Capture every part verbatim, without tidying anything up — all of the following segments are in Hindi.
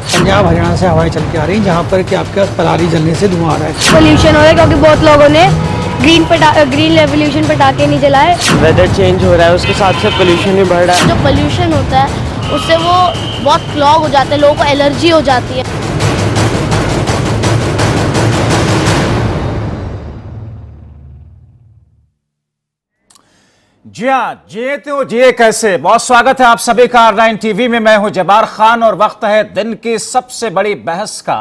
पंजाब हरियाणा से हवाएं चल के आ रही हैं, जहाँ पर कि आपके पास पराली जलने से धुआं आ रहा है। पोल्यूशन हो रहा है क्योंकि बहुत लोगों ने ग्रीन पटा ग्रीन रेवोल्यूशन पटाखे नहीं जलाए। वेदर चेंज हो रहा है, उसके साथ साथ पोल्यूशन भी बढ़ रहा है। जो पोल्यूशन होता है उससे वो बहुत क्लॉग हो जाते हैं, लोगों को एलर्जी हो जाती है। जी हाँ, जिए तो जिए कैसे। बहुत स्वागत है आप सभी का आर नाइन टीवी में। मैं हूं जब्बार खान और वक्त है दिन की सबसे बड़ी बहस का।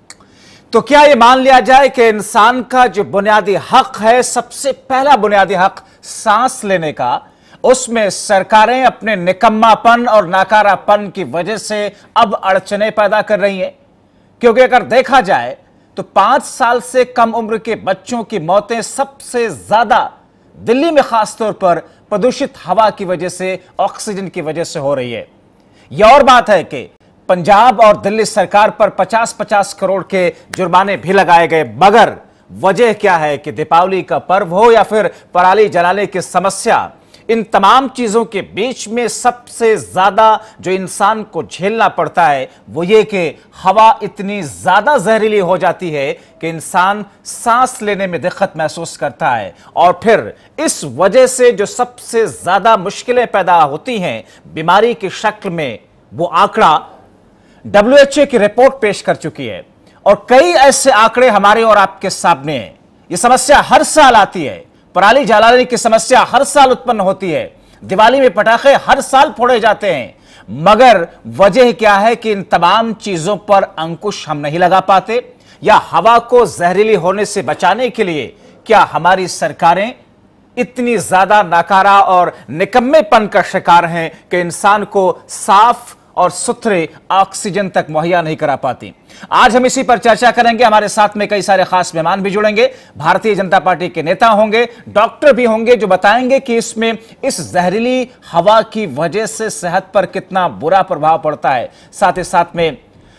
तो क्या ये मान लिया जाए कि इंसान का जो बुनियादी हक है, सबसे पहला बुनियादी हक सांस लेने का, उसमें सरकारें अपने निकम्मापन और नाकारापन की वजह से अब अड़चने पैदा कर रही हैं? क्योंकि अगर देखा जाए तो पांच साल से कम उम्र के बच्चों की मौतें सबसे ज्यादा दिल्ली में खासतौर पर प्रदूषित हवा की वजह से, ऑक्सीजन की वजह से हो रही है। यह और बात है कि पंजाब और दिल्ली सरकार पर पचास पचास करोड़ के जुर्माने भी लगाए गए, मगर वजह क्या है कि दीपावली का पर्व हो या फिर पराली जलाने की समस्या, इन तमाम चीजों के बीच में सबसे ज्यादा जो इंसान को झेलना पड़ता है वो ये कि हवा इतनी ज्यादा जहरीली हो जाती है कि इंसान सांस लेने में दिक्कत महसूस करता है। और फिर इस वजह से जो सबसे ज्यादा मुश्किलें पैदा होती हैं बीमारी की शक्ल में, वो आंकड़ा डब्ल्यू एच ओ की रिपोर्ट पेश कर चुकी है और कई ऐसे आंकड़े हमारे और आपके सामने हैं। यह समस्या हर साल आती है, पराली जलाने की समस्या हर साल उत्पन्न होती है, दिवाली में पटाखे हर साल फोड़े जाते हैं, मगर वजह क्या है कि इन तमाम चीजों पर अंकुश हम नहीं लगा पाते। या हवा को जहरीली होने से बचाने के लिए क्या हमारी सरकारें इतनी ज्यादा नाकारा और निकम्मेपन का शिकार हैं कि इंसान को साफ और सुथरे ऑक्सीजन तक मुहैया नहीं करा पाती। आज हम इसी पर चर्चा करेंगे। हमारे साथ में कई सारे खास मेहमान भी जुड़ेंगे। भारतीय जनता पार्टी के नेता होंगे, डॉक्टर भी होंगे, जो बताएंगे कि इसमें इस जहरीली हवा की वजह से सेहत पर कितना बुरा प्रभाव पड़ता है। साथ ही साथ में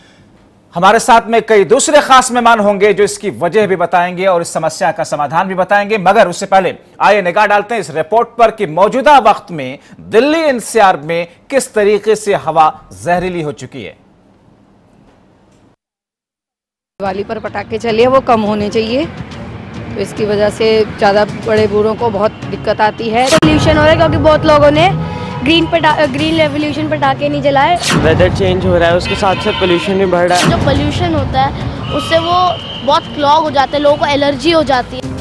हमारे साथ में कई दूसरे खास मेहमान होंगे जो इसकी वजह भी बताएंगे और इस समस्या का समाधान भी बताएंगे। मगर उससे पहले आइए निगाह डालते हैं इस रिपोर्ट पर कि मौजूदा वक्त में दिल्ली एन सी आर में किस तरीके से हवा जहरीली हो चुकी है। दिवाली पर पटाखे चले वो कम होने चाहिए, तो इसकी वजह से ज्यादा बड़े बूढ़ों को बहुत दिक्कत आती है। पोल्यूशन हो रहा है क्योंकि बहुत लोगों ने ग्रीन पटा ग्रीन रेवोल्यूशन पटाखे नहीं जलाए। वेदर चेंज हो रहा है, उसके साथ साथ पोल्यूशन भी बढ़ रहा है। जो पोल्यूशन होता है उससे वो बहुत क्लॉग हो जाते हैं, लोगों को एलर्जी हो जाती है।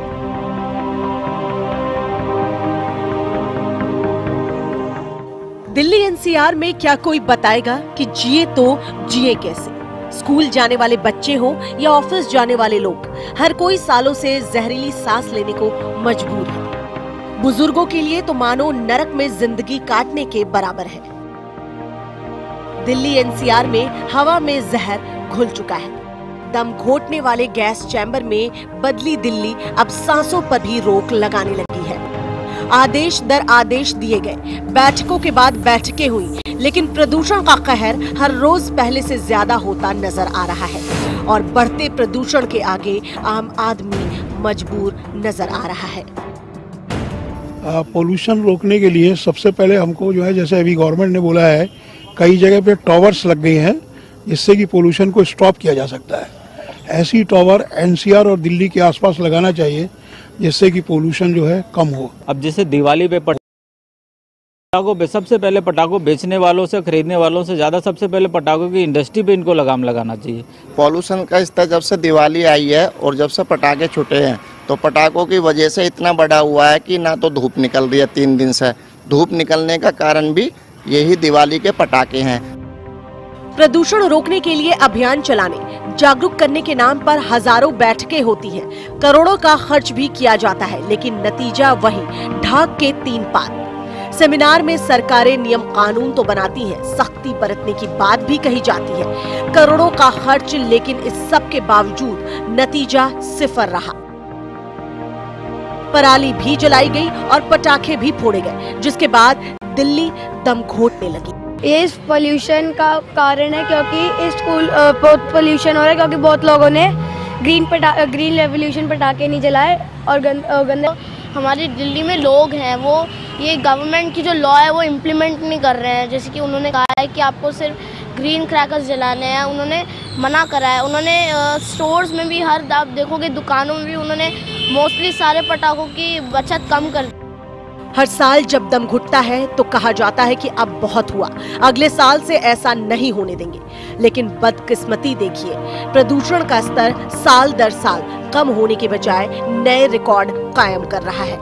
दिल्ली एन सी आर में क्या कोई बताएगा कि जिए तो जिए कैसे। स्कूल जाने वाले बच्चे हो या ऑफिस जाने वाले लोग, हर कोई सालों से जहरीली सांस लेने को मजबूर है। बुजुर्गों के लिए तो मानो नरक में जिंदगी काटने के बराबर है। दिल्ली एन सी आर में हवा में जहर घुल चुका है। दम घोटने वाले गैस चैम्बर में बदली दिल्ली अब सांसों पर भी रोक लगाने लगी है। आदेश दर आदेश दिए गए, बैठकों के बाद बैठकें हुई, लेकिन प्रदूषण का कहर हर रोज पहले से ज्यादा होता नजर आ रहा है और बढ़ते प्रदूषण के आगे आम आदमी मजबूर नजर आ रहा है। पोल्यूशन रोकने के लिए सबसे पहले हमको जो है, जैसे अभी गवर्नमेंट ने बोला है, कई जगह पे टावर्स लग गए हैं जिससे कि पोल्यूशन को स्टॉप किया जा सकता है। ऐसी टावर एन सी आर और दिल्ली के आसपास लगाना चाहिए जिससे कि पोल्यूशन जो है कम हो। अब जैसे दिवाली पे पटाखों, सबसे पहले पटाखों बेचने वालों से, खरीदने वालों से ज़्यादा सबसे पहले पटाखों की इंडस्ट्री पे इनको लगाम लगाना चाहिए। पॉल्यूशन का स्तर जब से दिवाली आई है और जब से पटाखे छूटे हैं तो पटाखों की वजह से इतना बड़ा हुआ है कि ना तो धूप निकल रही है तीन दिन से। धूप निकलने का कारण भी यही दिवाली के पटाखे हैं। प्रदूषण रोकने के लिए अभियान चलाने, जागरूक करने के नाम पर हजारों बैठकें होती हैं, करोड़ों का खर्च भी किया जाता है, लेकिन नतीजा वही, ढाक के तीन पात। सेमिनार में सरकारें नियम कानून तो बनाती हैं, सख्ती बरतने की बात भी कही जाती है, करोड़ों का खर्च, लेकिन इस सब के बावजूद नतीजा सिफर रहा। पराली भी जलाई गई और पटाखे भी फोड़े गए, जिसके बाद दिल्ली दम घोटने लगी। ये इस पोल्यूशन का कारण है क्योंकि इस स्कूल बहुत पोल्यूशन हो रहा है क्योंकि बहुत लोगों ने ग्रीन पटा ग्रीन रेवोल्यूशन पटाखे नहीं जलाए और गंदे। हमारी दिल्ली में लोग हैं वो ये गवर्नमेंट की जो लॉ है वो इम्प्लीमेंट नहीं कर रहे हैं। जैसे कि उन्होंने कहा है कि आपको सिर्फ ग्रीन क्रैकर्स जलाने हैं, उन्होंने मना करा है। उन्होंने स्टोर्स में भी, हर आप देखोगे दुकानों में भी उन्होंने मोस्टली सारे पटाखों की बचत कम कर दी। हर साल जब दम घुटता है तो कहा जाता है कि अब बहुत हुआ, अगले साल से ऐसा नहीं होने देंगे। लेकिन बदकिस्मती देखिए, प्रदूषण का स्तर साल दर साल कम होने के बजाय नए रिकॉर्ड कायम कर रहा है।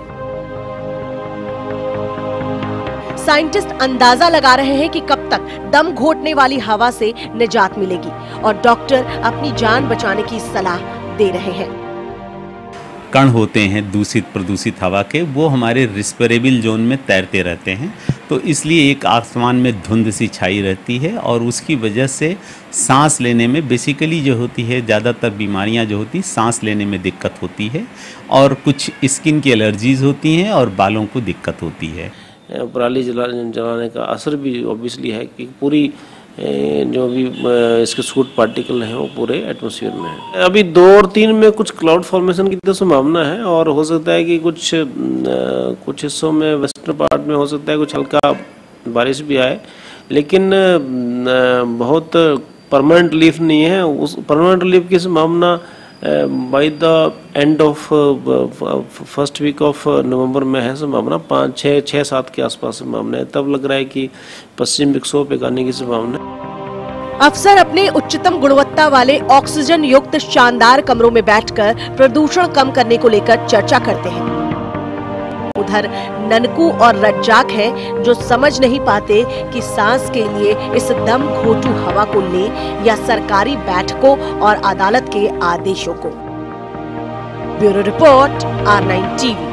साइंटिस्ट अंदाजा लगा रहे हैं कि कब तक दम घोटने वाली हवा से निजात मिलेगी और डॉक्टर अपनी जान बचाने की सलाह दे रहे हैं। कण होते हैं दूषित प्रदूषित हवा के, वो हमारे रिस्पिरेबल जोन में तैरते रहते हैं, तो इसलिए एक आसमान में धुंध सी छाई रहती है और उसकी वजह से सांस लेने में बेसिकली जो होती है, ज़्यादातर बीमारियां जो होती हैं सांस लेने में दिक्कत होती है और कुछ स्किन की एलर्जीज होती हैं और बालों को दिक्कत होती है। पराली जला जलाने का असर भी ऑब्वियसली है कि पूरी जो भी इसके सूट पार्टिकल हैं वो पूरे एटमॉस्फेयर में है। अभी दो और तीन में कुछ क्लाउड फॉर्मेशन की तो संभावना है और हो सकता है कि कुछ कुछ हिस्सों में वेस्टर्न पार्ट में हो सकता है कुछ हल्का बारिश भी आए, लेकिन बहुत परमानेंट रिलीफ नहीं है। उस परमानेंट रिलीफ की संभावना by the end of first week of November में है संभावना, पाँच छः छः सात के आसपास संभावना है। तब लग रहा है कि पश्चिम विक्षोभ पे आने की संभावना है। अफसर अपने उच्चतम गुणवत्ता वाले ऑक्सीजन युक्त शानदार कमरों में बैठकर प्रदूषण कम करने को लेकर चर्चा करते हैं। उधर ननकू और रज्जाक हैं जो समझ नहीं पाते कि सांस के लिए इस दम घोटू हवा को ले या सरकारी बैठकों और अदालत के आदेशों को। Bureau report, R nine TV.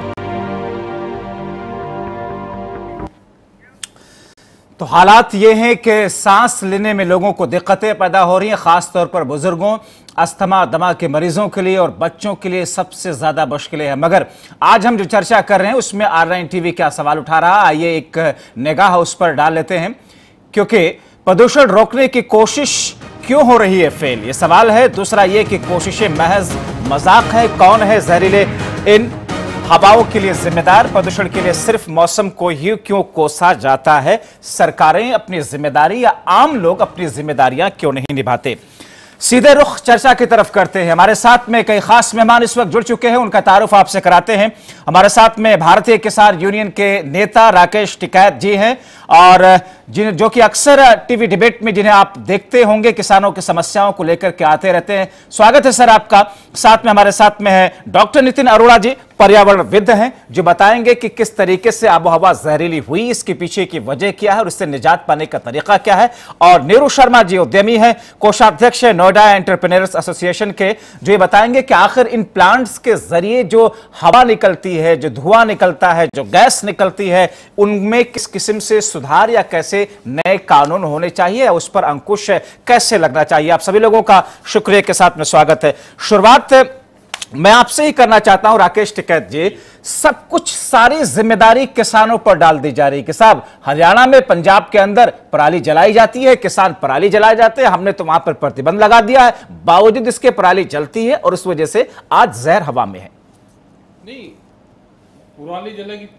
तो हालात ये हैं कि सांस लेने में लोगों को दिक्कतें पैदा हो रही हैं, खासतौर पर बुजुर्गों, अस्थमा, दमा के मरीजों के लिए और बच्चों के लिए सबसे ज्यादा मुश्किलें हैं। मगर आज हम जो चर्चा कर रहे हैं उसमें आर नाइन टीवी क्या सवाल उठा रहा, आइए एक निगाह उस पर डाल लेते हैं। क्योंकि प्रदूषण रोकने की कोशिश क्यों हो रही है फेल, ये सवाल है। दूसरा ये कि कोशिशें महज मजाक है। कौन है जहरीले इन हवाओं के लिए जिम्मेदार, प्रदूषण के लिए सिर्फ मौसम को ही क्यों कोसा जाता है, सरकारें अपनी जिम्मेदारी या आम लोग अपनी जिम्मेदारियां क्यों नहीं निभाते। सीधे रुख चर्चा की तरफ करते हैं। हमारे साथ में कई खास मेहमान इस वक्त जुड़ चुके हैं, उनका तारुफ आपसे कराते हैं। हमारे साथ में भारतीय किसान यूनियन के नेता राकेश टिकैत जी हैं और जिन जो कि अक्सर टीवी डिबेट में जिन्हें आप देखते होंगे, किसानों की समस्याओं को लेकर के आते रहते हैं। स्वागत है सर आपका। साथ में हमारे साथ में है डॉक्टर नितिन अरोड़ा जी, पर्यावरणविद हैं, जो बताएंगे कि किस तरीके से आबोहवा जहरीली हुई, इसके पीछे की वजह क्या है और इससे निजात पाने का तरीका क्या है। और नीरू शर्मा जी उद्यमी है, कोषाध्यक्ष है नोएडा एंटरप्रेन्योर्स एसोसिएशन के, जो ये बताएंगे कि आखिर इन प्लांट्स के जरिए जो हवा निकलती है, जो धुआं निकलता है, जो गैस निकलती है, उनमें किस किस्म से सुधार या कैसे नए कानून होने चाहिए, उस पर अंकुश कैसे लगना चाहिए। आप सभी लोगों का शुक्रिया के साथ में स्वागत है। शुरुआत मैं आपसे ही करना चाहता हूं राकेश टिकैत जी। सब कुछ सारी जिम्मेदारी किसानों पर डाल दी जा रही है कि साहब हरियाणा में, पंजाब के अंदर पराली जलाई जाती है, किसान पराली जलाए जाते हैं, हमने तो वहां पर प्रतिबंध लगा दिया है, बावजूद इसके पराली जलती है और उस वजह से आज जहर हवा में है। नहीं, पराली जलेगी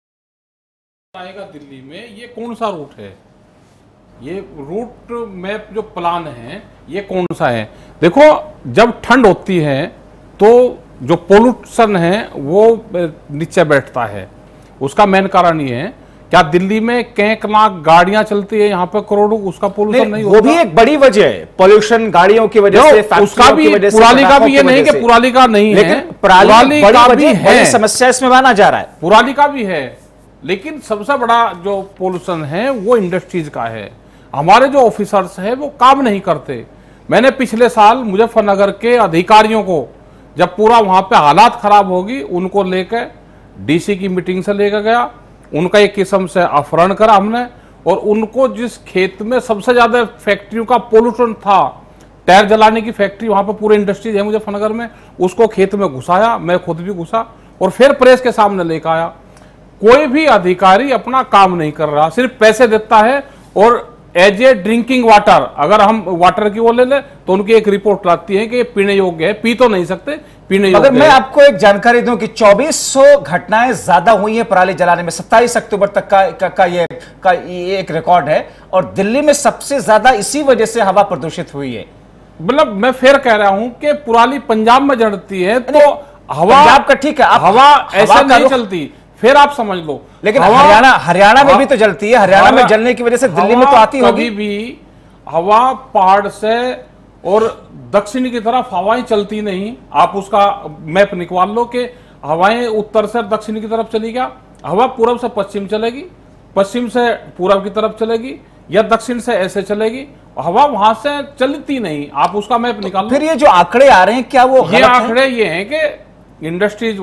आएगा दिल्ली में, ये कौन सा रूट है? ये रूट मैप जो प्लान है ये कौन सा है? देखो, जब ठंड होती है तो जो पोल्यूशन है वो नीचे बैठता है। उसका मेन कारण ये है, क्या दिल्ली में कैंक लाख गाड़ियां चलती है, यहाँ पे करोड़ों, उसका पोल्यूशन नहीं होता? वो भी एक बड़ी वजह है, पोल्यूशन गाड़ियों की वजह से, उसका भी, पुराली का भी ये नहीं कि पुराली का नहीं है, लेकिन पुराली का भी है, समस्या इसमें माना जा रहा है। पुराली का भी है, लेकिन सबसे बड़ा जो पोल्यूशन है वो इंडस्ट्रीज का है। हमारे जो ऑफिसर्स हैं वो काम नहीं करते। मैंने पिछले साल मुजफ्फरनगर के अधिकारियों को, जब पूरा वहां पे हालात खराब होगी, उनको लेकर डीसी की मीटिंग से लेकर गया, उनका एक किस्म से अपहरण करा हमने और उनको जिस खेत में सबसे ज्यादा फैक्ट्रियों का पोल्यूशन था, टायर जलाने की फैक्ट्री वहां पर पूरे इंडस्ट्रीज है मुजफ्फरनगर में, उसको खेत में घुसाया, मैं खुद भी घुसा और फिर प्रेस के सामने लेकर आया। कोई भी अधिकारी अपना काम नहीं कर रहा, सिर्फ पैसे देता है और एज ए ड्रिंकिंग वाटर, अगर हम वाटर की वो ले ले तो उनकी एक रिपोर्ट आती है कि पीने योग्य है, पी तो नहीं सकते, पीने योग्य। अगर मैं आपको एक जानकारी दूं कि चौबीस सौ घटनाएं ज्यादा हुई हैं पराली जलाने में, सत्ताईस अक्टूबर तक का, का, का, ये, का ये एक रिकॉर्ड है, और दिल्ली में सबसे ज्यादा इसी वजह से हवा प्रदूषित हुई है। मतलब मैं फिर कह रहा हूं कि पराली पंजाब में जलती है तो हवा, पंजाब का ठीक है, हवा ऐसे नहीं चलती, फिर आप समझ लो। लेकिन हरियाणा हरियाणा में भी तो जलती है, हरियाणा में जलने की वजह से दिल्ली में तो आती होगी। कभी भी हवा पहाड़ से और दक्षिण की तरफ हवाएं चलती नहीं। आप उसका मैप निकाल लो कि हवाएं उत्तर से दक्षिण की तरफ चली गया, हवा पूर्व से पश्चिम चलेगी, पश्चिम से पूर्व की तरफ चलेगी, या दक्षिण से ऐसे चलेगी, हवा वहां से चलती नहीं। आप उसका मैप निकाल लो। फिर ये जो आंकड़े आ रहे हैं क्या वो ये आंकड़े ये हैं कि इंडस्ट्रीज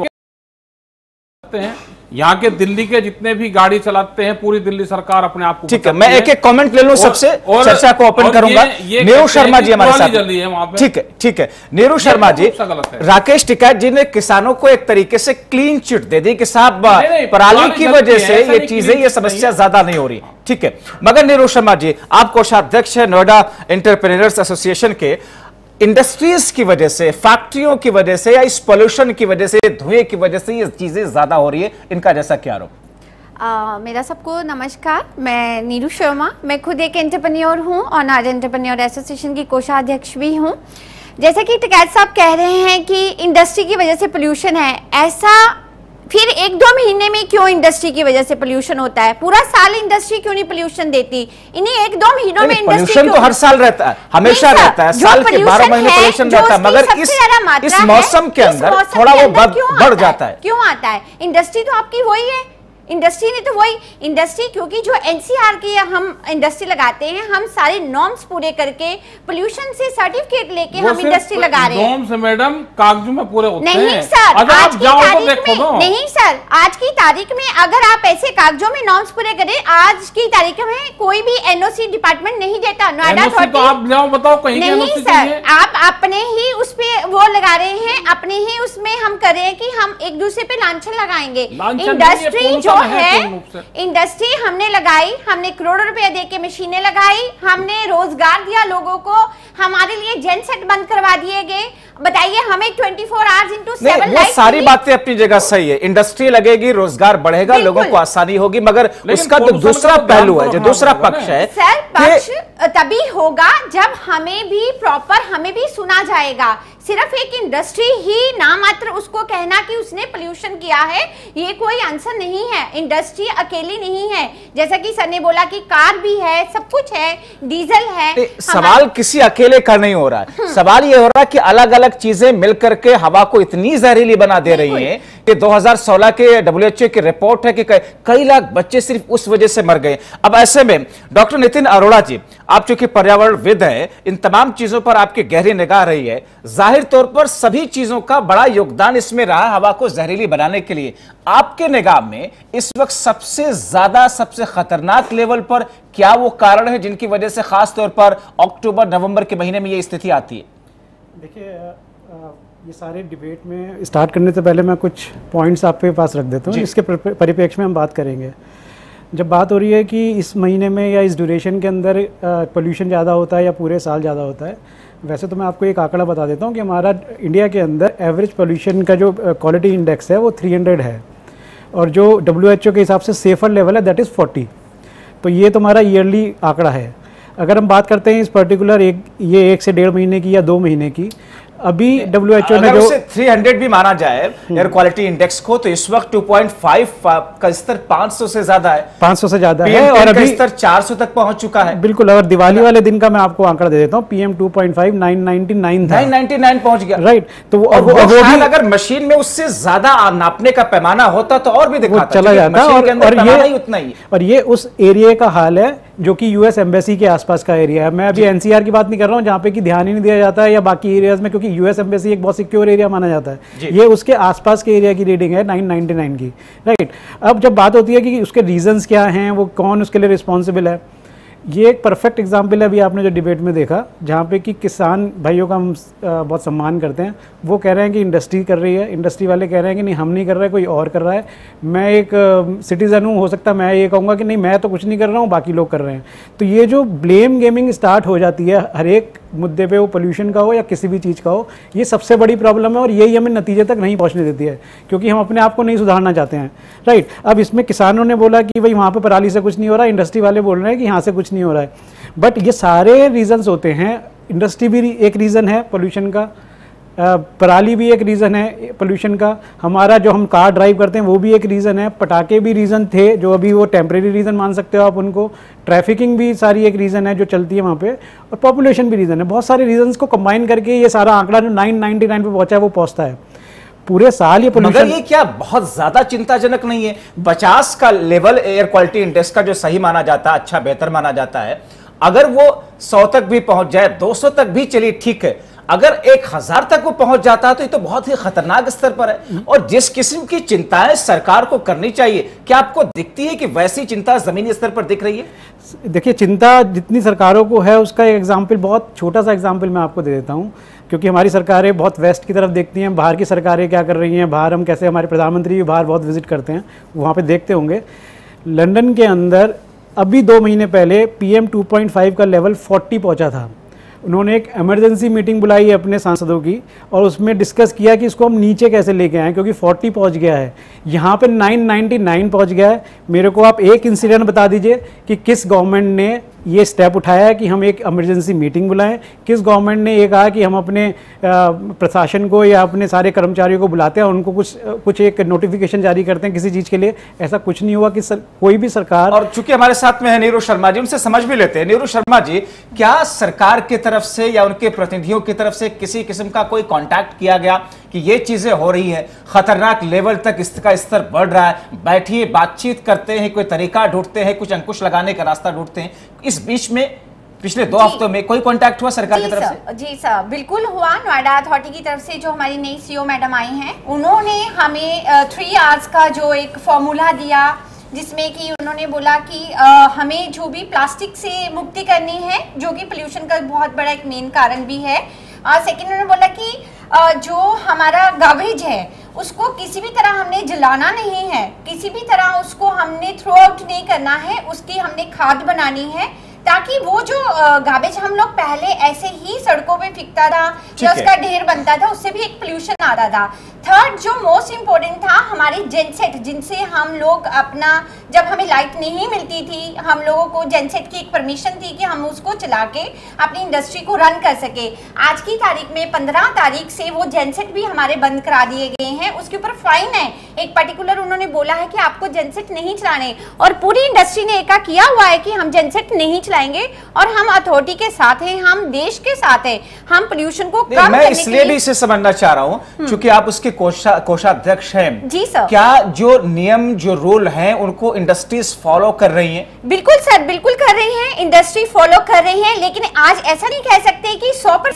हैं यहाँ के, दिल्ली के जितने भी गाड़ी चलाते हैं, पूरी दिल्ली सरकार अपने आप को, ठीक है। मैं एक एक कमेंट ले लूं सबसे, चर्चा को ओपन करूंगा। नीरू शर्मा जी हमारे साथ, ठीक है ठीक है नीरू शर्मा जी, राकेश टिकैत जी ने किसानों को एक तरीके से क्लीन चिट दे दी कि साहब पराली की वजह से ये चीजें, ये समस्या ज्यादा नहीं हो रही, ठीक है। मगर नीरू शर्मा जी, आप कोषाध्यक्ष है नोएडा एंटरप्रेन्योर्स एसोसिएशन के, इंडस्ट्रीज की वजह से, फैक्ट्रियों की वजह से, या इस पोल्यूशन की वजह से, धुएं की वजह से ये चीजें ज्यादा हो रही है, इनका जैसा क्या आरोप? Uh, मेरा सबको नमस्कार, मैं नीरू शर्मा, मैं खुद एक एंटरप्रेन्योर हूँ और नोएडा एंटरप्रेन्योर एसोसिएशन की कोषाध्यक्ष भी हूँ। जैसे कि टिकैत साहब कह रहे हैं कि इंडस्ट्री की वजह से पोल्यूशन है, ऐसा फिर एक दो महीने में क्यों इंडस्ट्री की वजह से पोल्यूशन होता है? पूरा साल इंडस्ट्री क्यों नहीं पोल्यूशन देती? इन्हीं एक दो महीनों में इंडस्ट्री पोल्यूशन तो हर साल रहता है, हमेशा रहता है, साल के बारह महीने पोल्यूशन रहता है, मगर इस इस मौसम के अंदर थोड़ा वो बढ़ जाता है। क्यों आता है? इंडस्ट्री तो आपकी वही है, इंडस्ट्री नहीं तो वही इंडस्ट्री, क्योंकि जो एनसीआर की हम इंडस्ट्री लगाते हैं, हम सारे नॉर्म्स पूरे करके पोल्यूशन से सर्टिफिकेट लेके हम इंडस्ट्री लगा रहे हैं। नॉर्म्स मैडम कागजों में पूरे होते हैं। नहीं सर, आज की तारीख में नहीं सर, आज की तारीख में अगर आप ऐसे कागजों में नॉर्म्स पूरे करें, आज की तारीख में कोई भी एनओसी डिपार्टमेंट नहीं देता। नोएडा तो आप जाओ बताओ कहीं नहीं सर, आप अपने ही उस पे वो लगा रहे हैं, अपने ही उसमें हम कर रहे हैं कि हम एक दूसरे पे लांछन लगाएंगे। इंडस्ट्री जो है, इंडस्ट्री हमने लगाई, हमने करोड़ों रुपए दे के मशीनें लगाई, हमने रोजगार दिया लोगों को, हमारे लिए जेन सेट बंद करवा दिए गए। बताइए हमें चौबीस आवर्स इनटू सेवन वो सारी बातें अपनी जगह सही है, इंडस्ट्री लगेगी, रोजगार बढ़ेगा, लोगों को आसानी होगी, मगर उसका तो दूसरा पहलू है, जो दूसरा पक्ष है। सर पक्ष तभी होगा जब हमें भी प्रॉपर, हमें भी सुना जाएगा। सिर्फ एक इंडस्ट्री ही ना मात्र उसको कहना कि उसने पोल्यूशन किया है, ये कोई आंसर नहीं है। इंडस्ट्री अकेली नहीं है, जैसा कि सर ने बोला कि कार भी है, सब कुछ है, डीजल है। सवाल किसी अकेले का नहीं हो रहा है, सवाल ये हो रहा है कि अलग अलग चीजें मिलकर के हवा को इतनी जहरीली बना दे रही हैं कि दो हज़ार सोलह के डब्ल्यू एच ओ की रिपोर्ट है कि कई लाख बच्चे सिर्फ उस वजह से मर गए। अब ऐसे में डॉक्टर नितिन अरोड़ा जी, आप चूंकि पर्यावरणविद हैं, इन तमाम चीजों पर आपकी गहरी निगाह रही है, जाहिर तौर पर सभी चीजों का बड़ा योगदान इसमें रहा हवा को जहरीली बनाने के लिए। आपके निगाह में इस वक्त सबसे ज्यादा, सबसे खतरनाक लेवल पर क्या वो कारण है जिनकी वजह से खास तौर पर अक्टूबर नवंबर के महीने में ये स्थिति आती है? देखिए, ये सारे डिबेट में स्टार्ट करने से पहले मैं कुछ पॉइंट्स आपके पास रख देता हूँ, इसके परिप्रेक्ष्य में हम बात करेंगे। जब बात हो रही है कि इस महीने में या इस ड्यूरेशन के अंदर पोल्यूशन ज़्यादा होता है या पूरे साल ज़्यादा होता है, वैसे तो मैं आपको एक आंकड़ा बता देता हूँ कि हमारा इंडिया के अंदर एवरेज पोल्यूशन का जो क्वालिटी इंडेक्स है वो तीन सौ है, और जो डब्ल्यू एच ओ के हिसाब से सेफर लेवल है दैट इज़ चालीस। तो ये तुम्हारा ईयरली आंकड़ा है। अगर हम बात करते हैं इस पर्टिकुलर एक ये एक से डेढ़ महीने की या दो महीने की, अभी डब्ल्यू एच ओ ने जो तीन सौ भी माना जाए एयर क्वालिटी इंडेक्स को, तो इस वक्त दो पॉइंट पाँच का स्तर पाँच सौ से ज्यादा है, पाँच सौ से ज्यादा है, और अभी स्तर चार सौ तक पहुंच चुका है। बिल्कुल। और दिवाली वाले दिन का मैं आपको आंकड़ा दे देता हूं, PM two point five nine ninety nine था, नौ सौ निन्यानवे पहुंच गया, राइट। तो वो, और वो, वो, वो भी अगर मशीन में उससे ज्यादा नापने का पैमाना होता तो और भी दिखाता, चला जाता। और, और ये उतना ही और ये उस एरिया का हाल है जो कि यूएस एम्बेसी के आसपास का एरिया है। मैं अभी एनसीआर की बात नहीं कर रहा हूँ जहाँ पे कि ध्यान ही नहीं दिया जाता है, या बाकी एरियाज में, क्योंकि यूएस एम्बेसी एक बहुत सिक्योर एरिया माना जाता है। ये उसके आसपास के एरिया की रीडिंग है नौ सौ निन्यानवे की, राइट। अब जब बात होती है कि उसके रीजंस क्या हैं, वो कौन उसके लिए रिस्पॉन्सिबल है, ये एक परफेक्ट एग्जाम्पल है अभी आपने जो डिबेट में देखा, जहाँ पे कि किसान भाइयों का हम बहुत सम्मान करते हैं, वो कह रहे हैं कि इंडस्ट्री कर रही है, इंडस्ट्री वाले कह रहे हैं कि नहीं हम नहीं कर रहे, कोई और कर रहा है। मैं एक सिटीज़न हूँ, हो सकता है मैं ये कहूँगा कि नहीं मैं तो कुछ नहीं कर रहा हूँ, बाकी लोग कर रहे हैं। तो ये जो ब्लेम गेमिंग स्टार्ट हो जाती है हर एक मुद्दे पे, वो पोल्यूशन का हो या किसी भी चीज़ का हो, ये सबसे बड़ी प्रॉब्लम है और यही हमें नतीजे तक नहीं पहुँचने देती है, क्योंकि हम अपने आप को नहीं सुधारना चाहते हैं। राइट, अब इसमें किसानों ने बोला कि भाई वहाँ पे पराली से कुछ नहीं हो रहा, इंडस्ट्री वाले बोल रहे हैं कि यहाँ से कुछ नहीं हो रहा है, बट ये सारे रीजंस होते हैं। इंडस्ट्री भी एक रीज़न है पोल्यूशन का, पराली भी एक रीज़न है पोल्यूशन का, हमारा जो हम कार ड्राइव करते हैं वो भी एक रीज़न है, पटाखे भी रीज़न थे जो अभी वो टेम्परेरी रीज़न मान सकते हो आप उनको, ट्रैफिकिंग भी सारी एक रीज़न है जो चलती है वहाँ पे, और पॉपुलेशन भी रीज़न है। बहुत सारे रीजंस को कंबाइन करके ये सारा आंकड़ा जो नाइन नाइन्टी नाइन पे पहुँचा है वो पहुँचता है पूरे साल। ये पोल्यूशन, मगर ये क्या बहुत ज्यादा चिंताजनक नहीं है? पचास का लेवल एयर क्वालिटी इंडेक्स का जो सही माना जाता है, अच्छा बेहतर माना जाता है, अगर वो सौ तक भी पहुंच जाए, दो सौ तक भी चलिए ठीक है, अगर एक हजार तक वो पहुंच जाता है तो ये तो बहुत ही खतरनाक स्तर पर है। और जिस किस्म की चिंताएं सरकार को करनी चाहिए, क्या आपको दिखती है कि वैसी चिंता जमीनी स्तर पर दिख रही है? देखिए, चिंता जितनी सरकारों को है उसका एक एग्जाम्पल, बहुत छोटा सा एग्जाम्पल मैं आपको दे देता हूँ, क्योंकि हमारी सरकारें बहुत वेस्ट की तरफ देखती हैं, बाहर की सरकारें क्या कर रही हैं, बाहर हम कैसे, हमारे प्रधानमंत्री भी बाहर बहुत विजिट करते हैं, वहाँ पे देखते होंगे। लंदन के अंदर अभी दो महीने पहले P M two point five का लेवल चालीस पहुँचा था। उन्होंने एक इमरजेंसी मीटिंग बुलाई है अपने सांसदों की और उसमें डिस्कस किया कि इसको हम नीचे कैसे लेके आएँ, क्योंकि चालीस पहुंच गया है, यहाँ पे नौ सौ निन्यानवे पहुंच गया है। मेरे को आप एक इंसिडेंट बता दीजिए कि किस गवर्नमेंट ने ये स्टेप उठाया है कि हम एक इमरजेंसी मीटिंग बुलाएं, किस गवर्नमेंट ने ये कहा कि हम अपने प्रशासन को या अपने सारे कर्मचारियों को बुलाते हैं और उनको कुछ कुछ एक नोटिफिकेशन जारी करते हैं किसी चीज़ के लिए। ऐसा कुछ नहीं हुआ कि सर, कोई भी सरकार। और चूंकि हमारे साथ में है नीरू शर्मा जी, उनसे समझ भी लेते हैं। नीरू शर्मा जी, क्या सरकार की तरफ से या उनके प्रतिनिधियों की तरफ से किसी किस्म का कोई कॉन्टैक्ट किया गया कि ये चीजें हो रही है, खतरनाक लेवल तक इसका स्तर बढ़ रहा है, बैठिए बातचीत करते हैं, कोई तरीका ढूंढते हैं, कुछ अंकुश लगाने का रास्ता ढूंढते हैं? इस बीच में पिछले दो हफ्तों में कोई कांटेक्ट हुआ सरकार की तरफ से? जी सर, बिल्कुल हुआ। नोएडा अथॉरिटी की तरफ से जो हमारी नई सीओ मैडम आई हैं, उन्होंने हमें थ्री आवर्स का जो एक फॉर्मूला दिया, जिसमें कि उन्होंने बोला कि आ, हमें जो भी प्लास्टिक से मुक्ति करनी है, जो कि पोल्यूशन का बहुत बड़ा एक मेन कारण भी है। सेकेंड उन्होंने बोला कि आ, जो हमारा गार्बेज है उसको किसी भी तरह हमने जलाना नहीं है, किसी भी तरह उसको हमने थ्रो आउट नहीं करना है, उसकी हमने खाद बनानी है, ताकि वो जो गार्बेज हम लोग पहले ऐसे ही सड़कों पे फेंकता था या उसका ढेर बनता था, उससे भी एक पोल्यूशन आता था। थर्ड जो मोस्ट इम्पोर्टेंट था, हमारी जेनसेट, जिनसे हम लोग अपना, जब हमें लाइट नहीं मिलती थी, हम लोगों को जेनसेट की एक परमिशन थी कि हम उसको चला के अपनी इंडस्ट्री को रन कर सके। आज की तारीख में पंद्रह तारीख से वो जेनसेट भी हमारे बंद करा दिए गए हैं, उसके ऊपर फाइन है। एक पर्टिकुलर उन्होंने बोला है कि आपको जेनसेट नहीं चलाने, और पूरी इंडस्ट्री ने एका किया हुआ है कि हम जेनसेट नहीं चलाएंगे, और हम अथॉरिटी के साथ हैं, हम देश के साथ हैं, हम पोल्यूशन को कम मैं इसलिए भी इसे समझना चाह रहा हूं क्योंकि आप उसके कोषा कोषाध्यक्ष हैं। जी सर। क्या जो नियम, जो रूल हैं, उनको इंडस्ट्रीज फॉलो कर रही हैं? बिल्कुल सर, बिल्कुल कर रही हैं, इंडस्ट्री फॉलो कर रही है, लेकिन आज ऐसा नहीं कह सकते कि सौ परसेंट।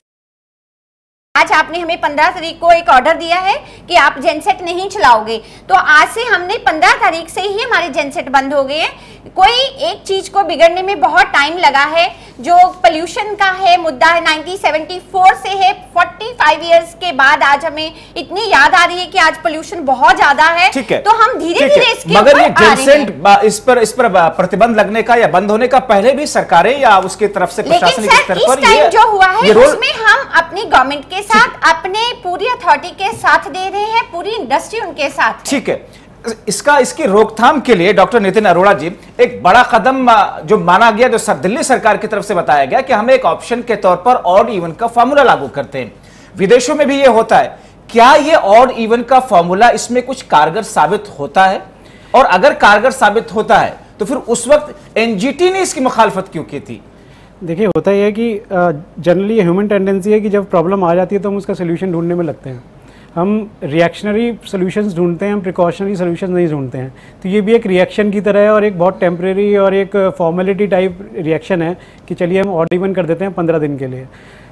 आज आपने हमें पंद्रह तारीख को एक ऑर्डर दिया है कि आप जेनसेट नहीं चलाओगे, तो आज से हमने पंद्रह तारीख से ही हमारे जेनसेट बंद हो गए हैं। कोई एक चीज को बिगड़ने में बहुत टाइम लगा है। जो पोल्यूशन का है मुद्दा है, नाइनटीन सेवेंटी फोर से है, पैंतालीस इयर्स के बाद आज हमें इतनी याद आ रही है कि आज पोल्यूशन बहुत ज्यादा है, है। तो हम धीरे धीरे इसके मगर ये जेनसेट, इस पर इस पर प्रतिबंध लगने का या बंद होने का पहले भी सरकारें या उसकी तरफ से प्रशासनिक स्तर पर ये जो हुआ है उसमें हम अपनी गवर्नमेंट के साथ, अपने पूरी अथॉरिटी के साथ दे रहे हैं, पूरी इंडस्ट्री उनके साथ। ठीक है, इसका इसकी रोकथाम के लिए डॉक्टर नितिन अरोड़ा जी, एक बड़ा कदम जो माना गया, जो सर, दिल्ली सरकार की तरफ से बताया गया कि हम एक ऑप्शन के तौर पर ऑड इवन का फॉर्मूला लागू करते हैं। विदेशों में भी ये होता है। क्या ये ऑड इवन का फॉर्मूला इसमें कुछ कारगर साबित होता है? और अगर कारगर साबित होता है तो फिर उस वक्त एनजीटी ने इसकी मुखालफत क्यों की थी? देखिए, होता यह है कि जनरली ह्यूमन टेंडेंसी है कि जब प्रॉब्लम आ जाती है तो हम उसका सोल्यूशन ढूंढने में लगते हैं। हम रिएक्शनरी सॉल्यूशंस ढूंढते हैं, हम प्रिकॉशनरी सॉल्यूशंस नहीं ढूंढते हैं। तो ये भी एक रिएक्शन की तरह है और एक बहुत टेम्परेरी और एक फॉर्मेलिटी टाइप रिएक्शन है कि चलिए हम ऑड इवन कर देते हैं पंद्रह दिन के लिए।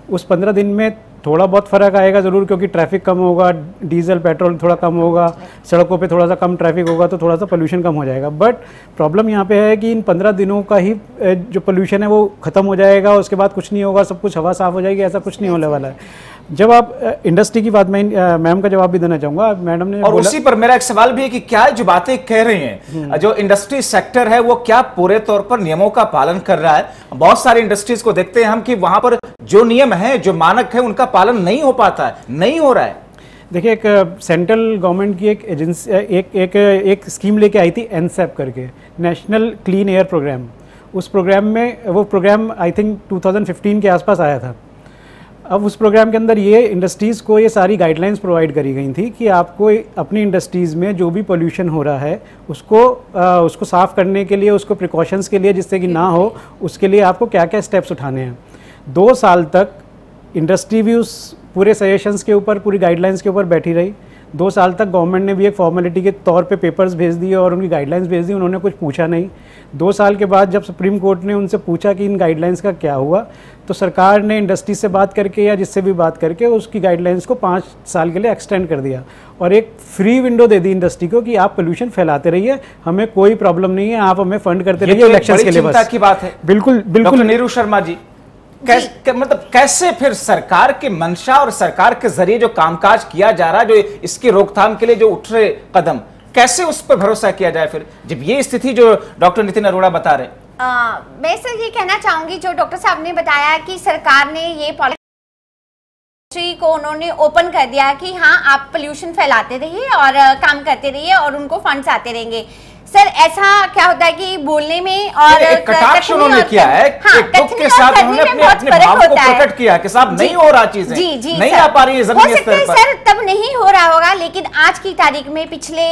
उस पंद्रह दिन में थोड़ा बहुत फ़र्क आएगा ज़रूर, क्योंकि ट्रैफिक कम होगा, डीजल पेट्रोल थोड़ा कम होगा, सड़कों पे थोड़ा सा कम ट्रैफिक होगा, तो थोड़ा सा पोल्यूशन कम हो जाएगा। बट प्रॉब्लम यहाँ पे है कि इन पंद्रह दिनों का ही जो पोल्यूशन है वो ख़त्म हो जाएगा, उसके बाद कुछ नहीं होगा, सब कुछ हवा साफ़ हो जाएगी, ऐसा कुछ नहीं होने वाला है। जब आप इंडस्ट्री की बात, मैं मैम का जवाब भी देना चाहूँगा। मैडम ने और उसी पर मेरा एक सवाल भी है कि क्या जो बातें कह रही हैं, जो इंडस्ट्री सेक्टर है वो क्या पूरे तौर पर नियमों का पालन कर रहा है? बहुत सारी इंडस्ट्रीज को देखते हैं हम कि वहां पर जो नियम है, जो मानक है, उनका पालन नहीं हो पाता है, नहीं हो रहा है। देखिए, एक सेंट्रल गवर्नमेंट की एक एजेंसी एक एक एक स्कीम लेके आई थी, एनसेप करके, नेशनल क्लीन एयर प्रोग्राम। उस प्रोग्राम में, वो प्रोग्राम आई थिंक दो हज़ार पंद्रह के आसपास आया था। अब उस प्रोग्राम के अंदर ये इंडस्ट्रीज़ को ये सारी गाइडलाइंस प्रोवाइड करी गई थी कि आपको अपनी इंडस्ट्रीज़ में जो भी पोल्यूशन हो रहा है उसको आ, उसको साफ़ करने के लिए, उसको प्रिकॉशंस के लिए, जिससे कि ना हो, उसके लिए आपको क्या क्या स्टेप्स उठाने हैं। दो साल तक इंडस्ट्री भी उस पूरे सजेशंस के ऊपर, पूरी गाइडलाइंस के ऊपर बैठी रही। दो साल तक गवर्नमेंट ने भी एक फॉर्मेलिटी के तौर पे पेपर्स भेज दिए और उनकी गाइडलाइंस भेज दी, उन्होंने कुछ पूछा नहीं। दो साल के बाद जब सुप्रीम कोर्ट ने उनसे पूछा कि इन गाइडलाइंस का क्या हुआ, तो सरकार ने इंडस्ट्री से बात करके या जिससे भी बात करके उसकी गाइडलाइंस को पाँच साल के लिए एक्सटेंड कर दिया और एक फ्री विंडो दे दी इंडस्ट्री को कि आप पोल्यूशन फैलाते रहिए, हमें कोई प्रॉब्लम नहीं है, आप हमें फंड करते रहिए इलेक्शंस के लिए। बस चिंता की बात है। बिल्कुल बिल्कुल। नीरू शर्मा जी, कैस, मतलब कैसे फिर सरकार की मंशा और सरकार के जरिए जो कामकाज किया जा रहा है, जो इसकी रोकथाम के लिए जो उठ रहे कदम, कैसे उस पर भरोसा किया जाए फिर, जब ये स्थिति जो डॉक्टर नितिन अरोड़ा बता रहे? आ, मैं सर ये कहना चाहूंगी, जो डॉक्टर साहब ने बताया कि सरकार ने ये पॉलिसी को उन्होंने ओपन कर दिया कि हाँ, आप पोल्यूशन फैलाते रहिए और काम करते रहिए और उनको फंड्स आते रहेंगे। सर, ऐसा क्या होता है कि बोलने में और एक कटाक्ष उन्होंने किया है, हाँ, एक दुख के साथ उन्होंने अपने अपने भाव को प्रकट किया कि साहब नहीं हो रहा, चीजें जी, जी, नहीं आ पा रही है जमीनी स्तर पर। सर, तब नहीं हो रहा होगा, लेकिन आज की तारीख में पिछले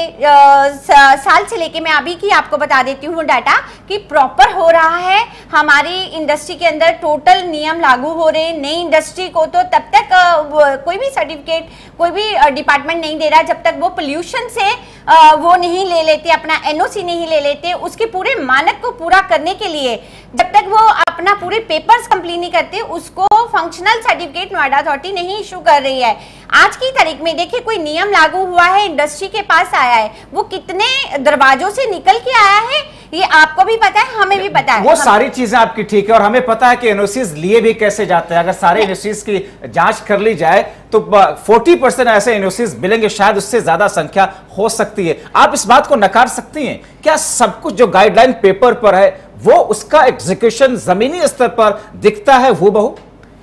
साल से लेके मैं अभी की आपको बता देती हूँ डाटा कि प्रॉपर हो रहा है। हमारी इंडस्ट्री के अंदर टोटल नियम लागू हो रहे हैं। नई इंडस्ट्री को तो तब तक कोई भी सर्टिफिकेट, कोई भी डिपार्टमेंट नहीं दे रहा जब तक वो पोल्यूशन से वो नहीं ले लेते, अपना एनओसी नहीं ले लेते, उसके पूरे मानक को पूरा करने के लिए जब तक वो अपना पूरे पेपर्स कंप्लीट नहीं करते, उसको फंक्शनल सर्टिफिकेट नोएडा अथॉरिटी नहीं इशू कर रही है। आज की तारीख में देखिए, कोई नियम लागू हुआ है, इंडस्ट्री के पास आया है, वो कितने दरवाजों से निकल के आया है ये आपको भी पता है, हमें भी पता है। वो सारी चीजें आपकी ठीक है और हमें पता है कि एनओसीज लिए भी कैसे जाते हैं। अगर सारे एनओसीज की जांच कर ली जाए तो चालीस परसेंट ऐसे एनओसीज मिलेंगे, शायद उससे ज्यादा संख्या हो सकती है। आप इस बात को नकार सकती हैं क्या? सब कुछ जो गाइडलाइन पेपर पर है वो उसका एग्जीक्यूशन जमीनी स्तर पर दिखता है हूबहू?